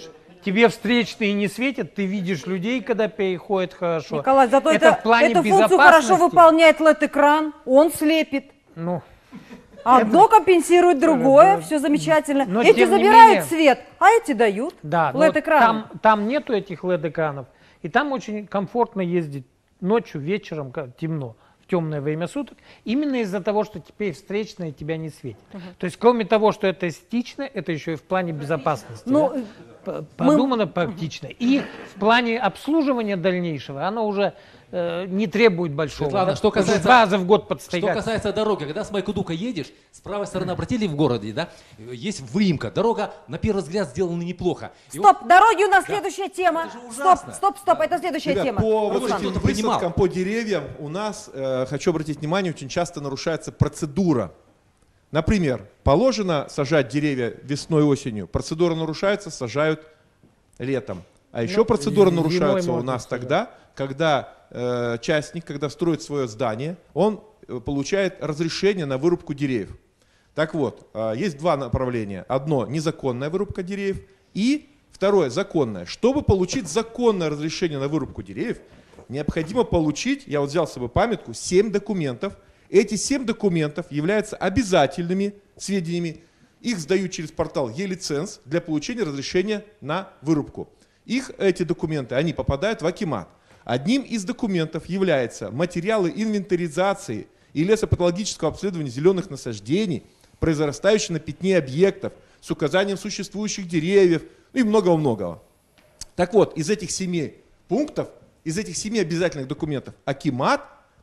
тебе встречные не светят, ты видишь людей, когда переходят хорошо. Николай, зато это в плане эту функцию хорошо выполняет LED-экран, он слепит. Ну, одно компенсирует другое, все замечательно. Но, эти забирают свет, а эти дают LED-экраны. Там нету этих LED-экранов, и там очень комфортно ездить ночью, вечером, темно, в темное время суток, именно из-за того, что теперь встречные тебя не светят. То есть, кроме того, что это эстетично, это еще и в плане безопасности. Продумано практично. И в плане обслуживания дальнейшего оно уже не требует большого. Светлана, что касается, раза в год подстригать. Что касается дороги, когда с Майкудука едешь, с правой стороны, обратили в городе, да, есть выемка. Дорога, на первый взгляд, сделана неплохо. Стоп, дороги у нас следующая тема. Стоп, это следующая Ребят, тема. по вот этим высадкам, по деревьям у нас, хочу обратить внимание, очень часто нарушается процедура. Например, положено сажать деревья весной, осенью. Процедура нарушается, сажают летом. А еще процедура нарушается у нас тогда, когда частник, когда строит свое здание, он получает разрешение на вырубку деревьев. Так вот, есть два направления. Одно – незаконная вырубка деревьев, и второе – законное. Чтобы получить законное разрешение на вырубку деревьев, необходимо получить, я вот взял с собой памятку, 7 документов. Эти 7 документов являются обязательными сведениями. Их сдают через портал e-лиценз для получения разрешения на вырубку. Эти документы, они попадают в акимат. Одним из документов являются материалы инвентаризации и лесопатологического обследования зеленых насаждений, произрастающих на пятне объектов, с указанием существующих деревьев и многого-многого. Так вот, из этих 7 пунктов, из этих 7 обязательных документов акимат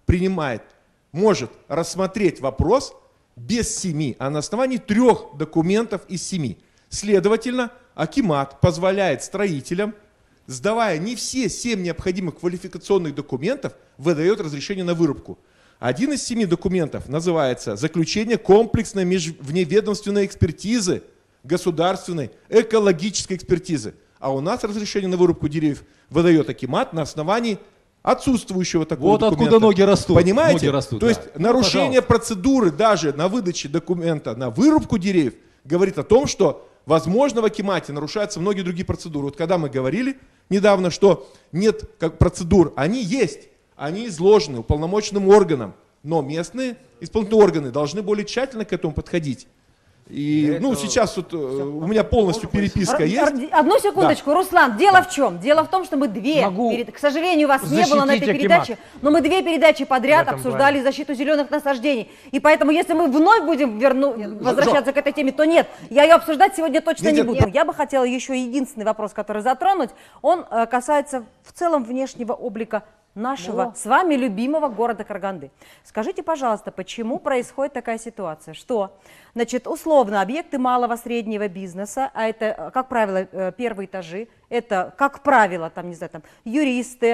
может рассмотреть вопрос без 7, а на основании 3 документов из 7. Следовательно, акимат позволяет строителям, сдавая не все 7 необходимых квалификационных документов, выдает разрешение на вырубку. Один из 7 документов называется «Заключение комплексной вневедомственной экспертизы, государственной экологической экспертизы». А у нас разрешение на вырубку деревьев выдает акимат на основании отсутствующего такого документа. Вот откуда ноги растут. Понимаете? Ноги растут, то есть нарушение процедуры даже на выдаче документа на вырубку деревьев говорит о том, что возможно в акимате нарушаются многие другие процедуры. Вот когда мы говорили недавно, что нет процедур, они есть, они изложены уполномоченным органам, но местные исполнительные органы должны более тщательно к этому подходить. И сейчас вот у меня полностью переписка есть. Одну секундочку, да. Руслан, дело в чем? Дело в том, что мы к сожалению, вас не было на этой передаче, но мы 2 передачи подряд обсуждали защиту зеленых насаждений. И поэтому, если мы вновь будем возвращаться к этой теме, то нет, я ее обсуждать сегодня точно не буду. Я бы хотела еще единственный вопрос, который затронуть, он касается в целом внешнего облика нашего с вами любимого города Караганды. Скажите, пожалуйста, почему происходит такая ситуация, что, значит, условно, объекты малого среднего бизнеса, а это, как правило, первые этажи, это, как правило, там, не знаю, там, юристы,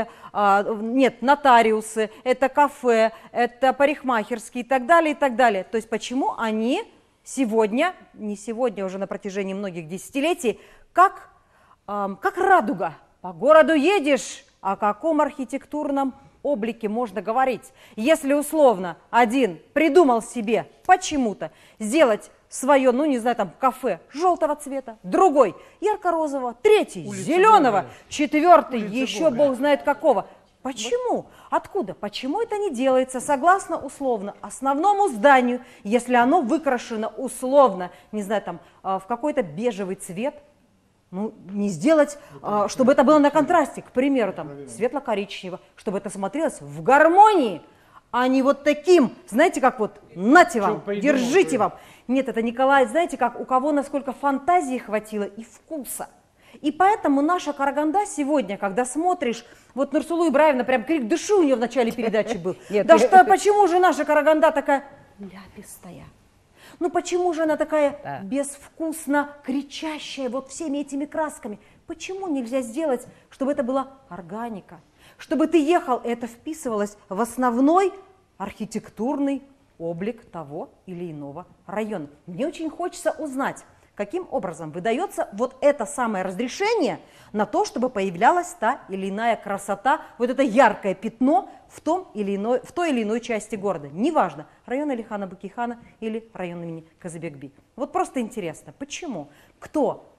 нотариусы, это кафе, это парикмахерские и так далее, и так далее. То есть почему они сегодня, не сегодня, уже на протяжении многих десятилетий, как радуга, по городу едешь, о каком архитектурном облике можно говорить? Если условно один придумал себе почему-то сделать свое, не знаю, там, кафе желтого цвета, другой ярко-розового, третий зеленого, четвертый еще бог знает какого. Почему? Откуда? Почему это не делается согласно условно основному зданию, если оно выкрашено условно, не знаю, там, в какой-то бежевый цвет? Не сделать, чтобы это было на контрасте, к примеру, там, светло-коричневого, чтобы это смотрелось в гармонии, а не вот таким, знаете, как вот, нате вам, держите вам. Нет, это, Николай, знаете, как у кого насколько фантазии хватило и вкуса. И поэтому наша Караганда сегодня, когда смотришь, вот Нурсулу Ибраевна, прям крик души у нее в начале передачи был. Да что, почему же наша Караганда такая ляпистая? Почему же она такая безвкусно кричащая вот всеми этими красками? Почему нельзя сделать, чтобы это была органика? Чтобы ты ехал, и это вписывалось в основной архитектурный облик того или иного района. Мне очень хочется узнать, каким образом выдается вот это самое разрешение на то, чтобы появлялась та или иная красота, вот это яркое пятно в той или иной части города. Неважно, район Алихана Бакихана или район имени Казыбек-Би. Вот просто интересно, почему? Кто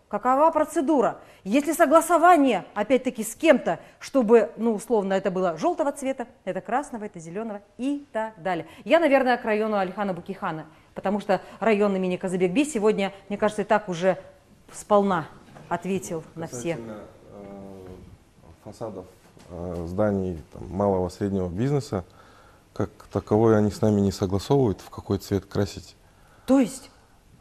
Какова процедура? Если согласование, опять-таки, с кем-то, чтобы, ну, условно, это было желтого цвета, это красного, это зеленого и так далее. Я, наверное, к району Алихана Букихана, потому что район имени Казыбек-Би сегодня, мне кажется, и так уже сполна ответил на все. Фасадов зданий там, малого среднего бизнеса, как таковой они с нами не согласовывают, в какой цвет красить. То есть?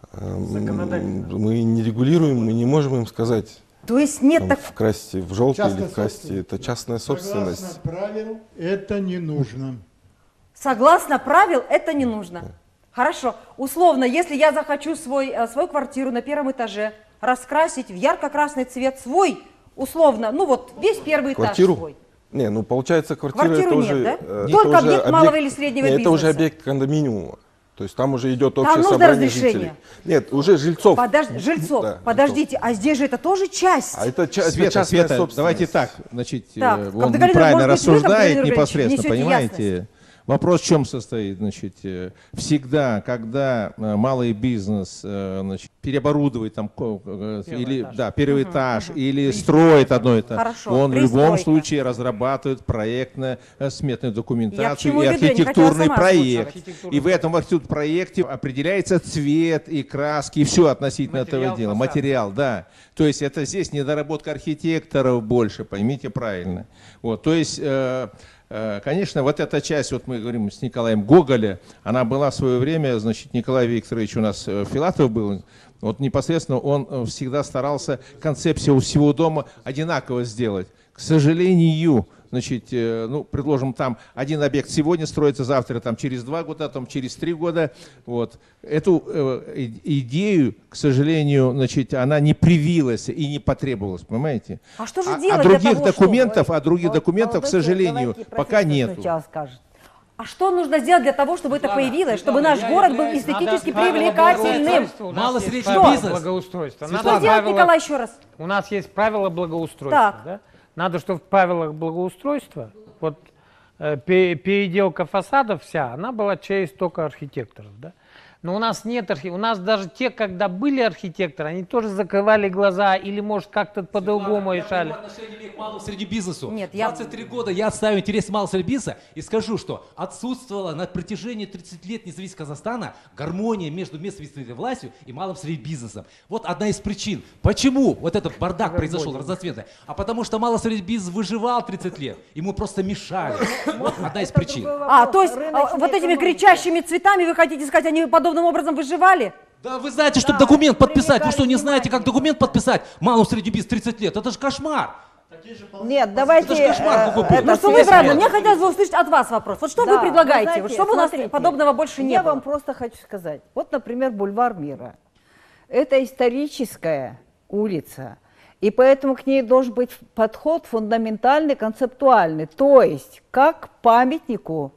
Мы не регулируем, мы не можем им сказать. То есть нет там, так... вкрасить в желтый или вкрасить. Это частная собственность. Согласно правил, это не нужно. Согласно правил, это не нужно. Да. Хорошо. Условно, если я захочу свою квартиру на первом этаже раскрасить в ярко-красный цвет свой, условно, ну вот весь первый этаж свой. Не, ну получается квартира это нет, уже... Да? Только объект малого или среднего бизнеса. Это уже объект кондоминиума. То есть там уже идет общее там собрание жителей. Нет, уже жильцов. Жильцов. Да, подождите, жильцов. А здесь же это тоже часть. А это Света, давайте так, значит, он неправильно рассуждает непосредственно, понимаете? Вопрос в чем состоит? Значит, всегда, когда малый бизнес значит, переоборудует там, первый этаж или строит одно это, он в любом случае разрабатывает проектно-сметную документацию и архитектурный проект. И в этом проекте определяется цвет и краски, и все относительно этого дела. Материал, да. То есть это здесь недоработка архитекторов больше, поймите правильно. Вот, то есть... Конечно, вот эта часть, вот мы говорим с Николаем Гоголя, она была в свое время, значит, Николай Викторович у нас Филатов был, вот непосредственно он всегда старался концепцию всего дома одинаково сделать. К сожалению, значит, ну, предложим, там один объект сегодня строится, завтра, там, через 2 года, там, через 3 года. Вот. Эту идею, к сожалению, значит, она не привилась и не потребовалась, понимаете? А что же делать для того, других документов, к сожалению, пока нет. А что нужно сделать для того, чтобы это появилось, чтобы наш город был эстетически привлекательным? Мало-средний бизнес. Благоустройство. Что делать, Николай, еще раз? У нас есть правила благоустройства. Да? Надо, чтобы в правилах благоустройства, вот переделка фасадов вся, она была через только архитекторов. Да? Но у нас нет у нас даже те, когда были архитекторы, они тоже закрывали глаза или, может, как-то по-другому решали. Отношение к малому среднему бизнесу. Нет, 23 года я отстаиваю интересы малого среднего бизнеса и скажу, что отсутствовала на протяжении 30 лет независимости Казахстана гармония между местной исполнительной властью и малым средним бизнесом. Вот одна из причин. Почему вот этот бардак произошел разноцветный? А потому что малый средний бизнес выживал 30 лет, ему просто мешали. Вот одна из причин. То есть вот этими кричащими цветами вы хотите сказать, они подобным образом выживали? Да вы знаете, чтобы документ подписать. Вы что, не знаете, как документ подписать малому среднему бизнесу 30 лет? Это же кошмар. Нет, давайте... Мне хотелось бы услышать от вас вопрос. Вот что вы предлагаете? Знаете, вот чтобы у нас подобного больше не было? Я вам просто хочу сказать. Вот, например, бульвар Мира. Это историческая улица. И поэтому к ней должен быть подход фундаментальный, концептуальный. То есть, как памятнику,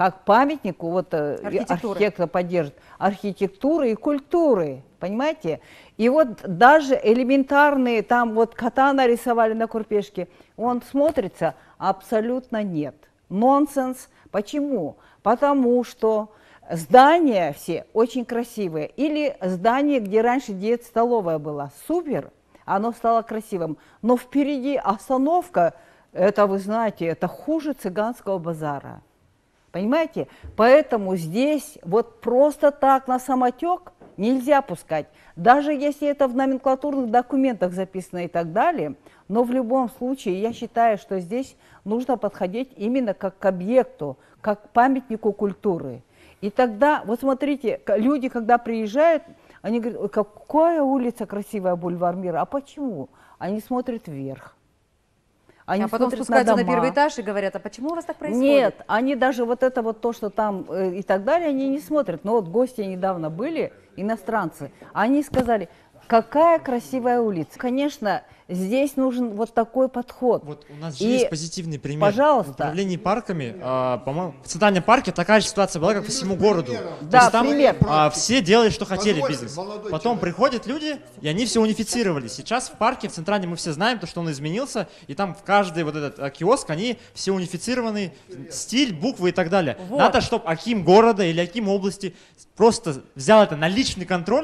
вот архитектор поддержит, архитектуры и культуры, понимаете? И вот даже элементарные, там вот кота нарисовали на курпешке, он смотрится, абсолютно нет. Нонсенс. Почему? Потому что здания все очень красивые. Или здание, где раньше диет-столовая была, супер, оно стало красивым. Но впереди остановка, это, вы знаете, это хуже цыганского базара. Понимаете? Поэтому здесь вот просто так на самотек нельзя пускать. Даже если это в номенклатурных документах записано и так далее, но в любом случае я считаю, что здесь нужно подходить именно как к объекту, как к памятнику культуры. И тогда, вот смотрите, люди, когда приезжают, они говорят: какая улица красивая, бульвар Мира. А почему? Они смотрят вверх. Они потом спускаются на первый этаж и говорят: а почему у вас так происходит? Нет, они даже вот это вот то, что там и так далее, они не смотрят. Но вот гости недавно были, иностранцы, они сказали: какая красивая улица. Конечно, здесь нужен вот такой подход. Вот у нас же есть позитивный пример. Пожалуйста. В управлении парками, по-моему, в Центральном парке такая же ситуация была, как по всему городу. Да, там все делали, что хотели бизнес. Потом приходят люди, и они все унифицировали. Сейчас в парке, в Центральном, мы все знаем, что он изменился, и там в каждый вот этот киоск, они все унифицированы, стиль, буквы и так далее. Вот. Надо, чтобы аким города или аким области просто взял это на личный контроль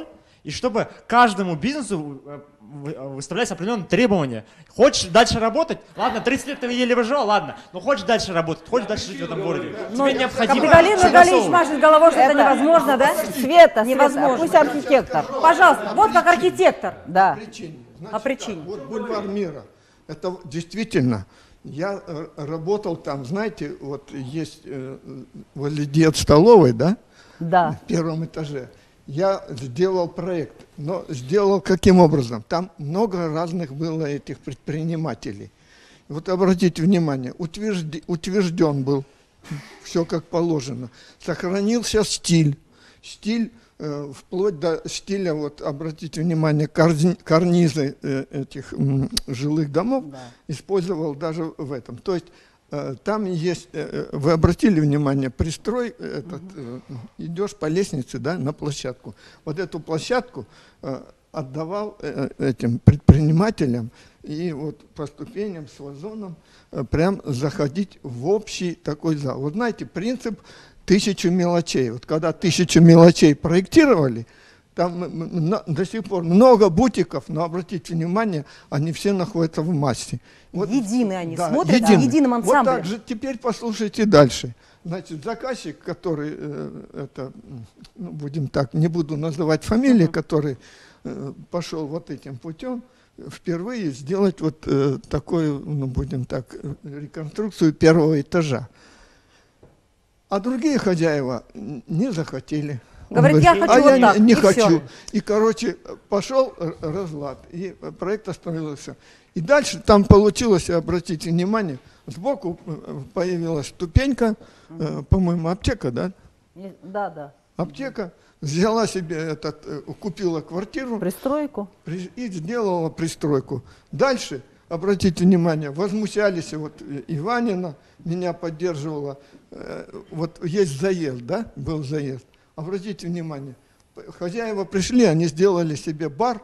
И чтобы каждому бизнесу выставлять определенные требования. Хочешь дальше работать? Ладно, 30 лет ты еле выжил, ладно. Но хочешь дальше работать, хочешь дальше жить в этом городе. Тебе необходимо... Галина Галич машет головой, что это невозможно, да? Света, невозможно. Пусть архитектор. Пожалуйста, вот как архитектор. Да. О причине. Вот бульвар Мира. Это действительно... Я работал там, знаете, вот есть возле диет-столовой, да? Да. В первом этаже. Я сделал проект, но сделал каким образом? Там много разных было этих предпринимателей. Вот обратите внимание, утвержден был, все как положено. Сохранился стиль. Стиль, вплоть до стиля, вот обратите внимание, карнизы этих жилых домов, да, использовал даже в этом. То есть там есть, вы обратили внимание, пристрой, этот, идешь по лестнице, да, на площадку. Вот эту площадку отдавал этим предпринимателям, и вот по ступеням с вазоном прям заходить в общий такой зал. Вот знаете, принцип 1000 мелочей. Вот когда 1000 мелочей проектировали, там до сих пор много бутиков, но обратите внимание, они все находятся в массе. Вот, едины они, да, смотрят едины. В едином ансамбле. Вот так же теперь послушайте дальше. Значит, заказчик, который, будем так, не буду называть фамилии, который пошел вот этим путем, впервые сделать вот такую, будем так, реконструкцию первого этажа. А другие хозяева не захотели. Говорит, я хочу вот так, не и хочу. Все. И, короче, пошел разлад, и проект остановился. И дальше там получилось, обратите внимание, сбоку появилась ступенька, по-моему, аптека, да? Да, да. Аптека. Взяла себе купила квартиру. Пристройку. И сделала пристройку. Дальше, обратите внимание, возмущались, вот Иванина меня поддерживала. Вот есть заезд, да, был заезд. Обратите внимание, хозяева пришли, они сделали себе бар.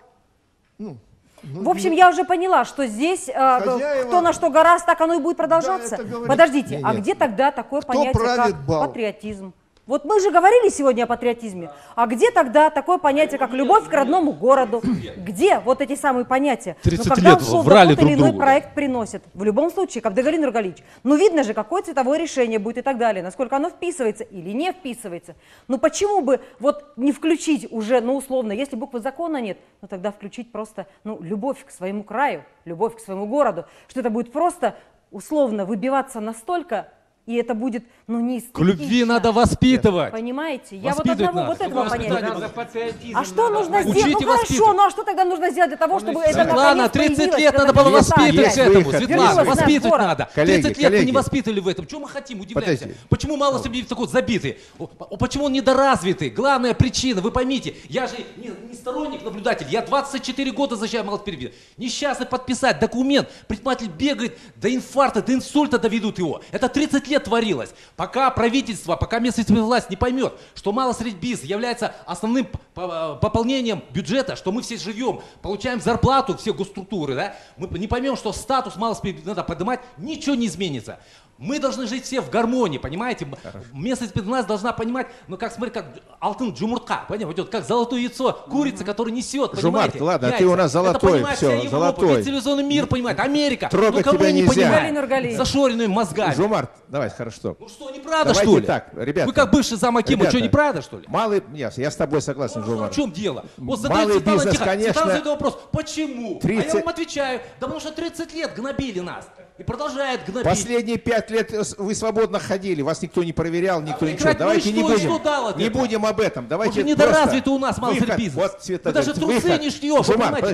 В общем, я уже поняла, что здесь кто на что гораст, так оно и будет продолжаться. Да, подождите, нет, а где тогда такое понятие, как патриотизм? Вот мы же говорили сегодня о патриотизме. А где тогда такое понятие, как любовь к родному городу? Где вот эти самые понятия? 30 лет врали друг другу. Тот или иной проект приносит. В любом случае, как Кабдегалин Нургалич, видно же, какое цветовое решение будет и так далее, насколько оно вписывается или не вписывается. Почему бы вот не включить уже, условно, если буквы закона нет, тогда включить просто, любовь к своему краю, любовь к своему городу, что это будет просто условно выбиваться настолько, и это будет, не эстетично. К любви надо воспитывать. Понимаете? Я вот одного вот этого понятия. А что нужно Учите сделать? Хорошо, а что тогда нужно сделать для того, чтобы это Светлана, 30 лет надо было воспитывать к этому. Светлана, воспитывать надо. 30 лет мы не воспитывали в этом. Чего мы хотим, удивляемся? Почему мало семьи такой забитый? Почему он недоразвитый? Главная причина, вы поймите, я же не сторонник, наблюдатель. Я 24 года защищаю малоперевидных. Несчастный подписать документ. Предприниматель бегает до инфаркта, до инсульта доведут его. Это 30 лет творилось. Пока правительство, пока местная власть не поймет, что малый-средний бизнес является основным пополнением бюджета, что мы все живем, получаем зарплату, все госструктуры, да, мы не поймем, что статус малого-среднего бизнеса надо поднимать, ничего не изменится. Мы должны жить все в гармонии, понимаете? Местность нас должна понимать, смотри, как алтын джумуртка, понимаете, как золотое яйцо, курица, которая несет, понимаете? Жумарт, ладно, ты у нас золотой, это все, Европа, золотой. весь цивилизованный мир понимает, Америка. Трогать кого тебя не нельзя. понимает? Зашоренными мозгами. Жумарт, давай, хорошо. Что, неправда, давайте что ли? Так, ребята. Вы как бывший зам Акима, что, неправда, что ли? Малый, я с тобой согласен, Жумарт. В чем дело? Вот малый Светлана бизнес, тихо. конечно. Светлана задает вопрос, почему? 30... А я вам отвечаю, да потому что 30 лет гнобили нас. И продолжает гнобить. Последние 5 лет вы свободно ходили, вас никто не проверял, никто ничего. Давайте не будем. Не будем об этом. Давайте недоразвитый у нас малый бизнес. Вот, Света, вы даже трусы не шьешь, вы понимаете?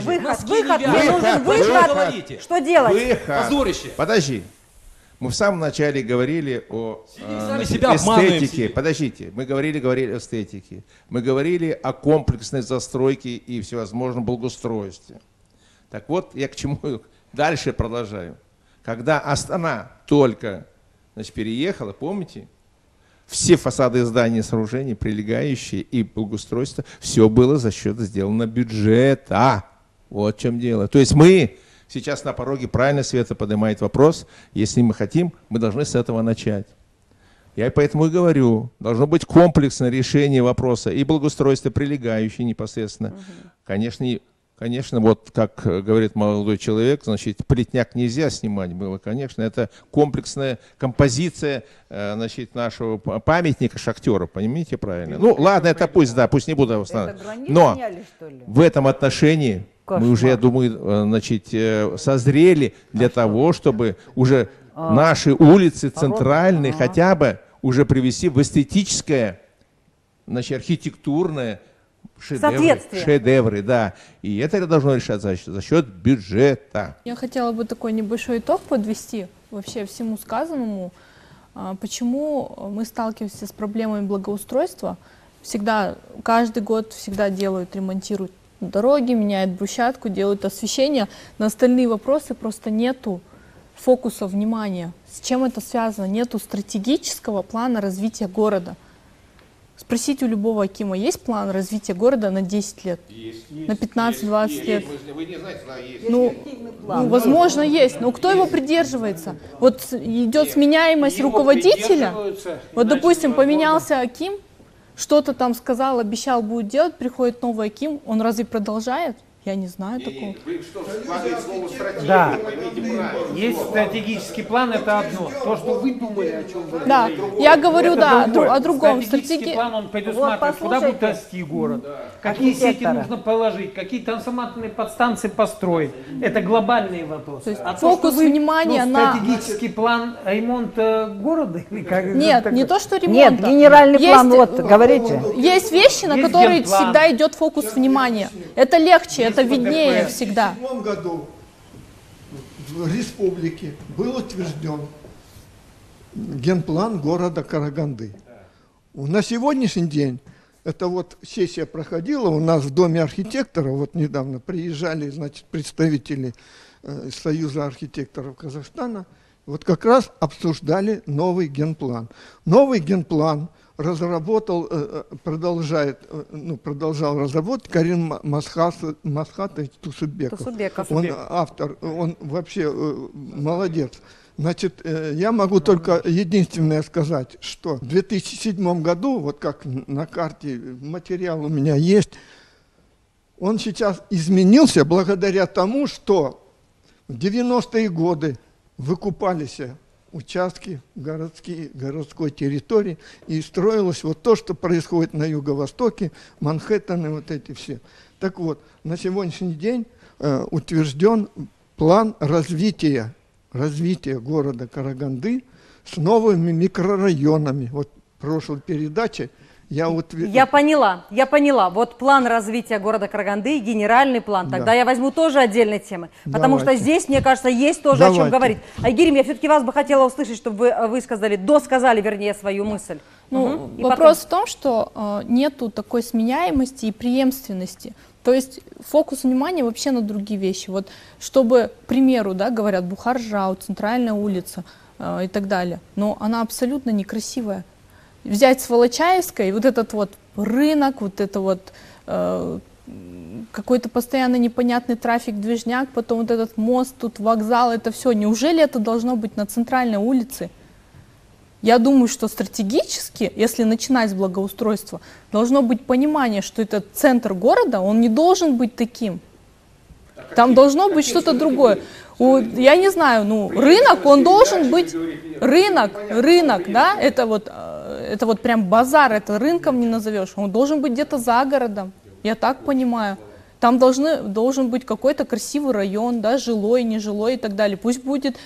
Выход. Что делать? Выход. Позорище. Подожди. Мы в самом начале говорили о эстетике. Подождите, мы говорили о эстетике. Мы говорили о комплексной застройке и всевозможном благоустройстве. Так вот, я к чему дальше продолжаю. Когда Астана только переехала, помните, все фасады зданий, сооружений, прилегающие и благоустройство, все было за счет сделано бюджета. Вот в чем дело. То есть мы сейчас на пороге, правильно Света поднимает вопрос, если мы хотим, мы должны с этого начать. Я поэтому и говорю, должно быть комплексное решение вопроса и благоустройство прилегающее непосредственно. Конечно, вот как говорит молодой человек, значит, плетняк нельзя снимать было, конечно, это комплексная композиция, значит, нашего памятника шахтеров, понимаете правильно? Ну, ладно, это пусть, да, пусть не буду восстанавливать. Но в этом отношении мы уже, я думаю, значит, созрели для того, чтобы уже наши улицы центральные хотя бы уже привести в эстетическое, значит, архитектурное шедевры, да. И это должно решаться за счет бюджета. Я хотела бы такой небольшой итог подвести вообще всему сказанному. Почему мы сталкиваемся с проблемами благоустройства? Всегда, каждый год всегда ремонтируют дороги, меняют брусчатку, делают освещение. На остальные вопросы просто нету фокуса внимания. С чем это связано? Нету стратегического плана развития города. Спросите у любого акима, есть план развития города на 10 лет? Есть. На 15-20 лет? Вы не знаете, да, есть. Ну, возможно, есть, но кто его придерживается? Вот идет сменяемость руководителя, вот, допустим, поменялся аким, что-то там сказал, обещал, будет делать, приходит новый аким, он разве продолжает? Я не знаю такого. Вы что, вкладываете слово стратегия, да. поймите правильно. Есть стратегический план, это одно. То, что вы думали, о чем вы да. говорите. Я говорю, да, о другом. Стратегический план, он предусматривает, куда будет расти город, какие сети нужно положить, какие трансформаторные подстанции построить. Это глобальные вопросы. То есть фокус внимания на... Стратегический план ремонта города? Или как? Нет, не то, что ремонт. Нет, генеральный план, вот, говорите. Есть вещи, на которые всегда идет фокус внимания. Это легче, это виднее всегда. В 2007 году в республике был утвержден генплан города Караганды. На сегодняшний день, это вот сессия проходила у нас в Доме архитектора, вот недавно приезжали, значит, представители Союза архитекторов Казахстана, вот как раз обсуждали новый генплан. Новый генплан продолжал разработать Карим Масхатович Тусубеков. Он автор, он вообще молодец. Значит, я могу только единственное сказать, что в 2007 году, вот как на карте, материал у меня есть, он сейчас изменился благодаря тому, что в 90-е годы выкупались участки городской территории, и строилось вот то, что происходит на юго-востоке, Манхэттены, вот эти все. Так вот, на сегодняшний день утвержден план развития города Караганды с новыми микрорайонами. Вот в прошлой передаче я поняла. Вот план развития города Караганды, генеральный план. Тогда я возьму тоже отдельной темы. Потому что здесь, мне кажется, есть тоже о чем говорить. Айгерим, я все-таки вас бы хотела услышать, чтобы вы досказали, вернее, свою мысль. Ну, вопрос в том, что нету такой сменяемости и преемственности. То есть фокус внимания вообще на другие вещи. Вот чтобы, к примеру, да, говорят, Бухар-Жау, центральная улица и так далее, но она абсолютно некрасивая. Взять с Волочаевской, вот этот вот рынок, вот это вот какой-то постоянно непонятный трафик, движняк, потом вот этот мост, тут вокзал, это все. Неужели это должно быть на центральной улице? Я думаю, что стратегически, если начинать с благоустройства, должно быть понимание, что этот центр города, он не должен быть таким. Там должно быть что-то другое. Я не знаю, ну, рынок, он должен быть, рынок, да, это вот прям базар, это рынком не назовешь, он должен быть где-то за городом, я так понимаю. Там должен быть какой-то красивый район, да, жилой, нежилой и так далее. Пусть будет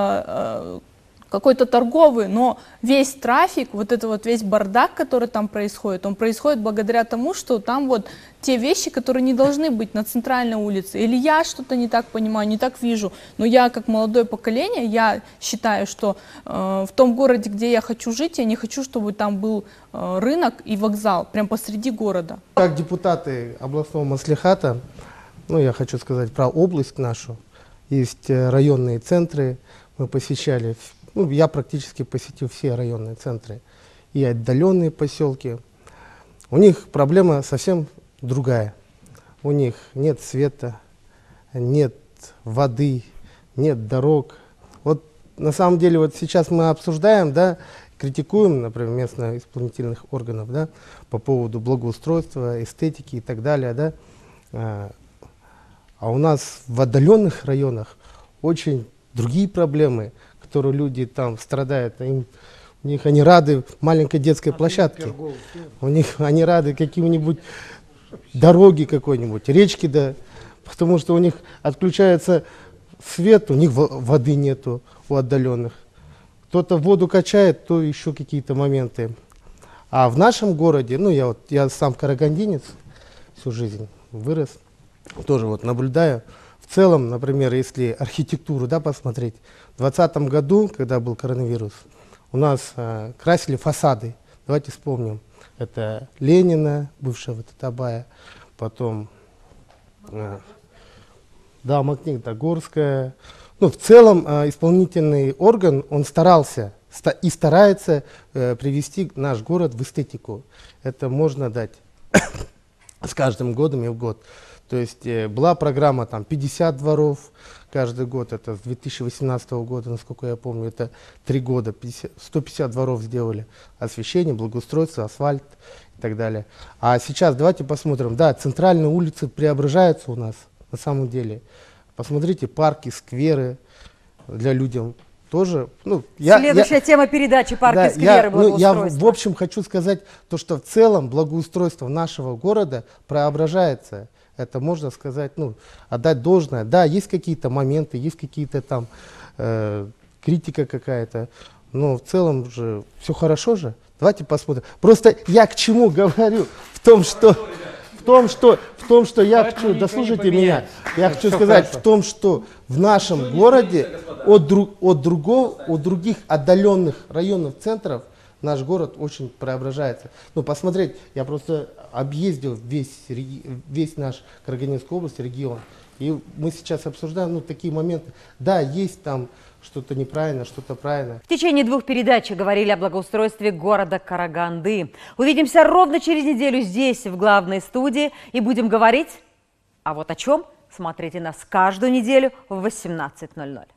какой-то торговый, но весь трафик, вот это вот весь бардак, который там происходит, он происходит благодаря тому, что там вот те вещи, которые не должны быть на центральной улице. Или я что-то не так понимаю, не так вижу. Но я, как молодое поколение, я считаю, что в том городе, где я хочу жить, я не хочу, чтобы там был рынок и вокзал прям посреди города. Как депутаты областного маслихата, ну, я хочу сказать про область нашу, есть районные центры, мы посещали. Ну, я практически посетил все районные центры и отдаленные поселки. У них проблема совсем другая. У них нет света, нет воды, нет дорог. Вот на самом деле вот сейчас мы обсуждаем, да, критикуем, например, местных исполнительных органов, да, по поводу благоустройства, эстетики и так далее, да, а у нас в отдаленных районах очень другие проблемы, которые люди там страдают. У них они рады маленькой детской площадке, у них они рады каким-нибудь дороги какой-нибудь, речки, да, потому что у них отключается свет, у них воды нету у отдаленных. Кто-то воду качает, то еще какие-то моменты. А в нашем городе, ну я сам карагандинец, всю жизнь вырос, тоже вот наблюдаю. В целом, например, если архитектуру, да, посмотреть, в 2020 году, когда был коронавирус, у нас красили фасады. Давайте вспомним. Это Ленина, бывшая вот Табая, потом да, Магнитогорская. Ну, в целом исполнительный орган, он старался и старается привести наш город в эстетику. Это можно дать с каждым годом и в год. То есть была программа там 50 дворов каждый год, это с 2018 года, насколько я помню, это 3 года, 150 дворов сделали, освещение, благоустройство, асфальт и так далее. А сейчас давайте посмотрим, да, центральные улицы преображаются у нас на самом деле. Посмотрите, парки, скверы для людей тоже. Ну, Следующая тема передачи «Парки, да, скверы, благоустройство». Я в общем хочу сказать, то, что в целом благоустройство нашего города преображается. Это можно сказать, ну, отдать должное. Да, есть какие-то моменты, есть какие-то там критика какая-то, но в целом же все хорошо же. Давайте посмотрим. Просто я к чему говорю? В том, что я хочу, дослушайте меня, я хочу сказать в том, что в нашем городе от других отдаленных районов, центров, наш город очень преображается. Ну, посмотреть, я просто объездил весь наш Карагандинскую область, регион, и мы сейчас обсуждаем, ну, такие моменты. Да, есть там что-то неправильно, что-то правильно. В течение 2 передач говорили о благоустройстве города Караганды. Увидимся ровно через неделю здесь, в главной студии, и будем говорить, а вот о чем, смотрите нас каждую неделю в 18:00.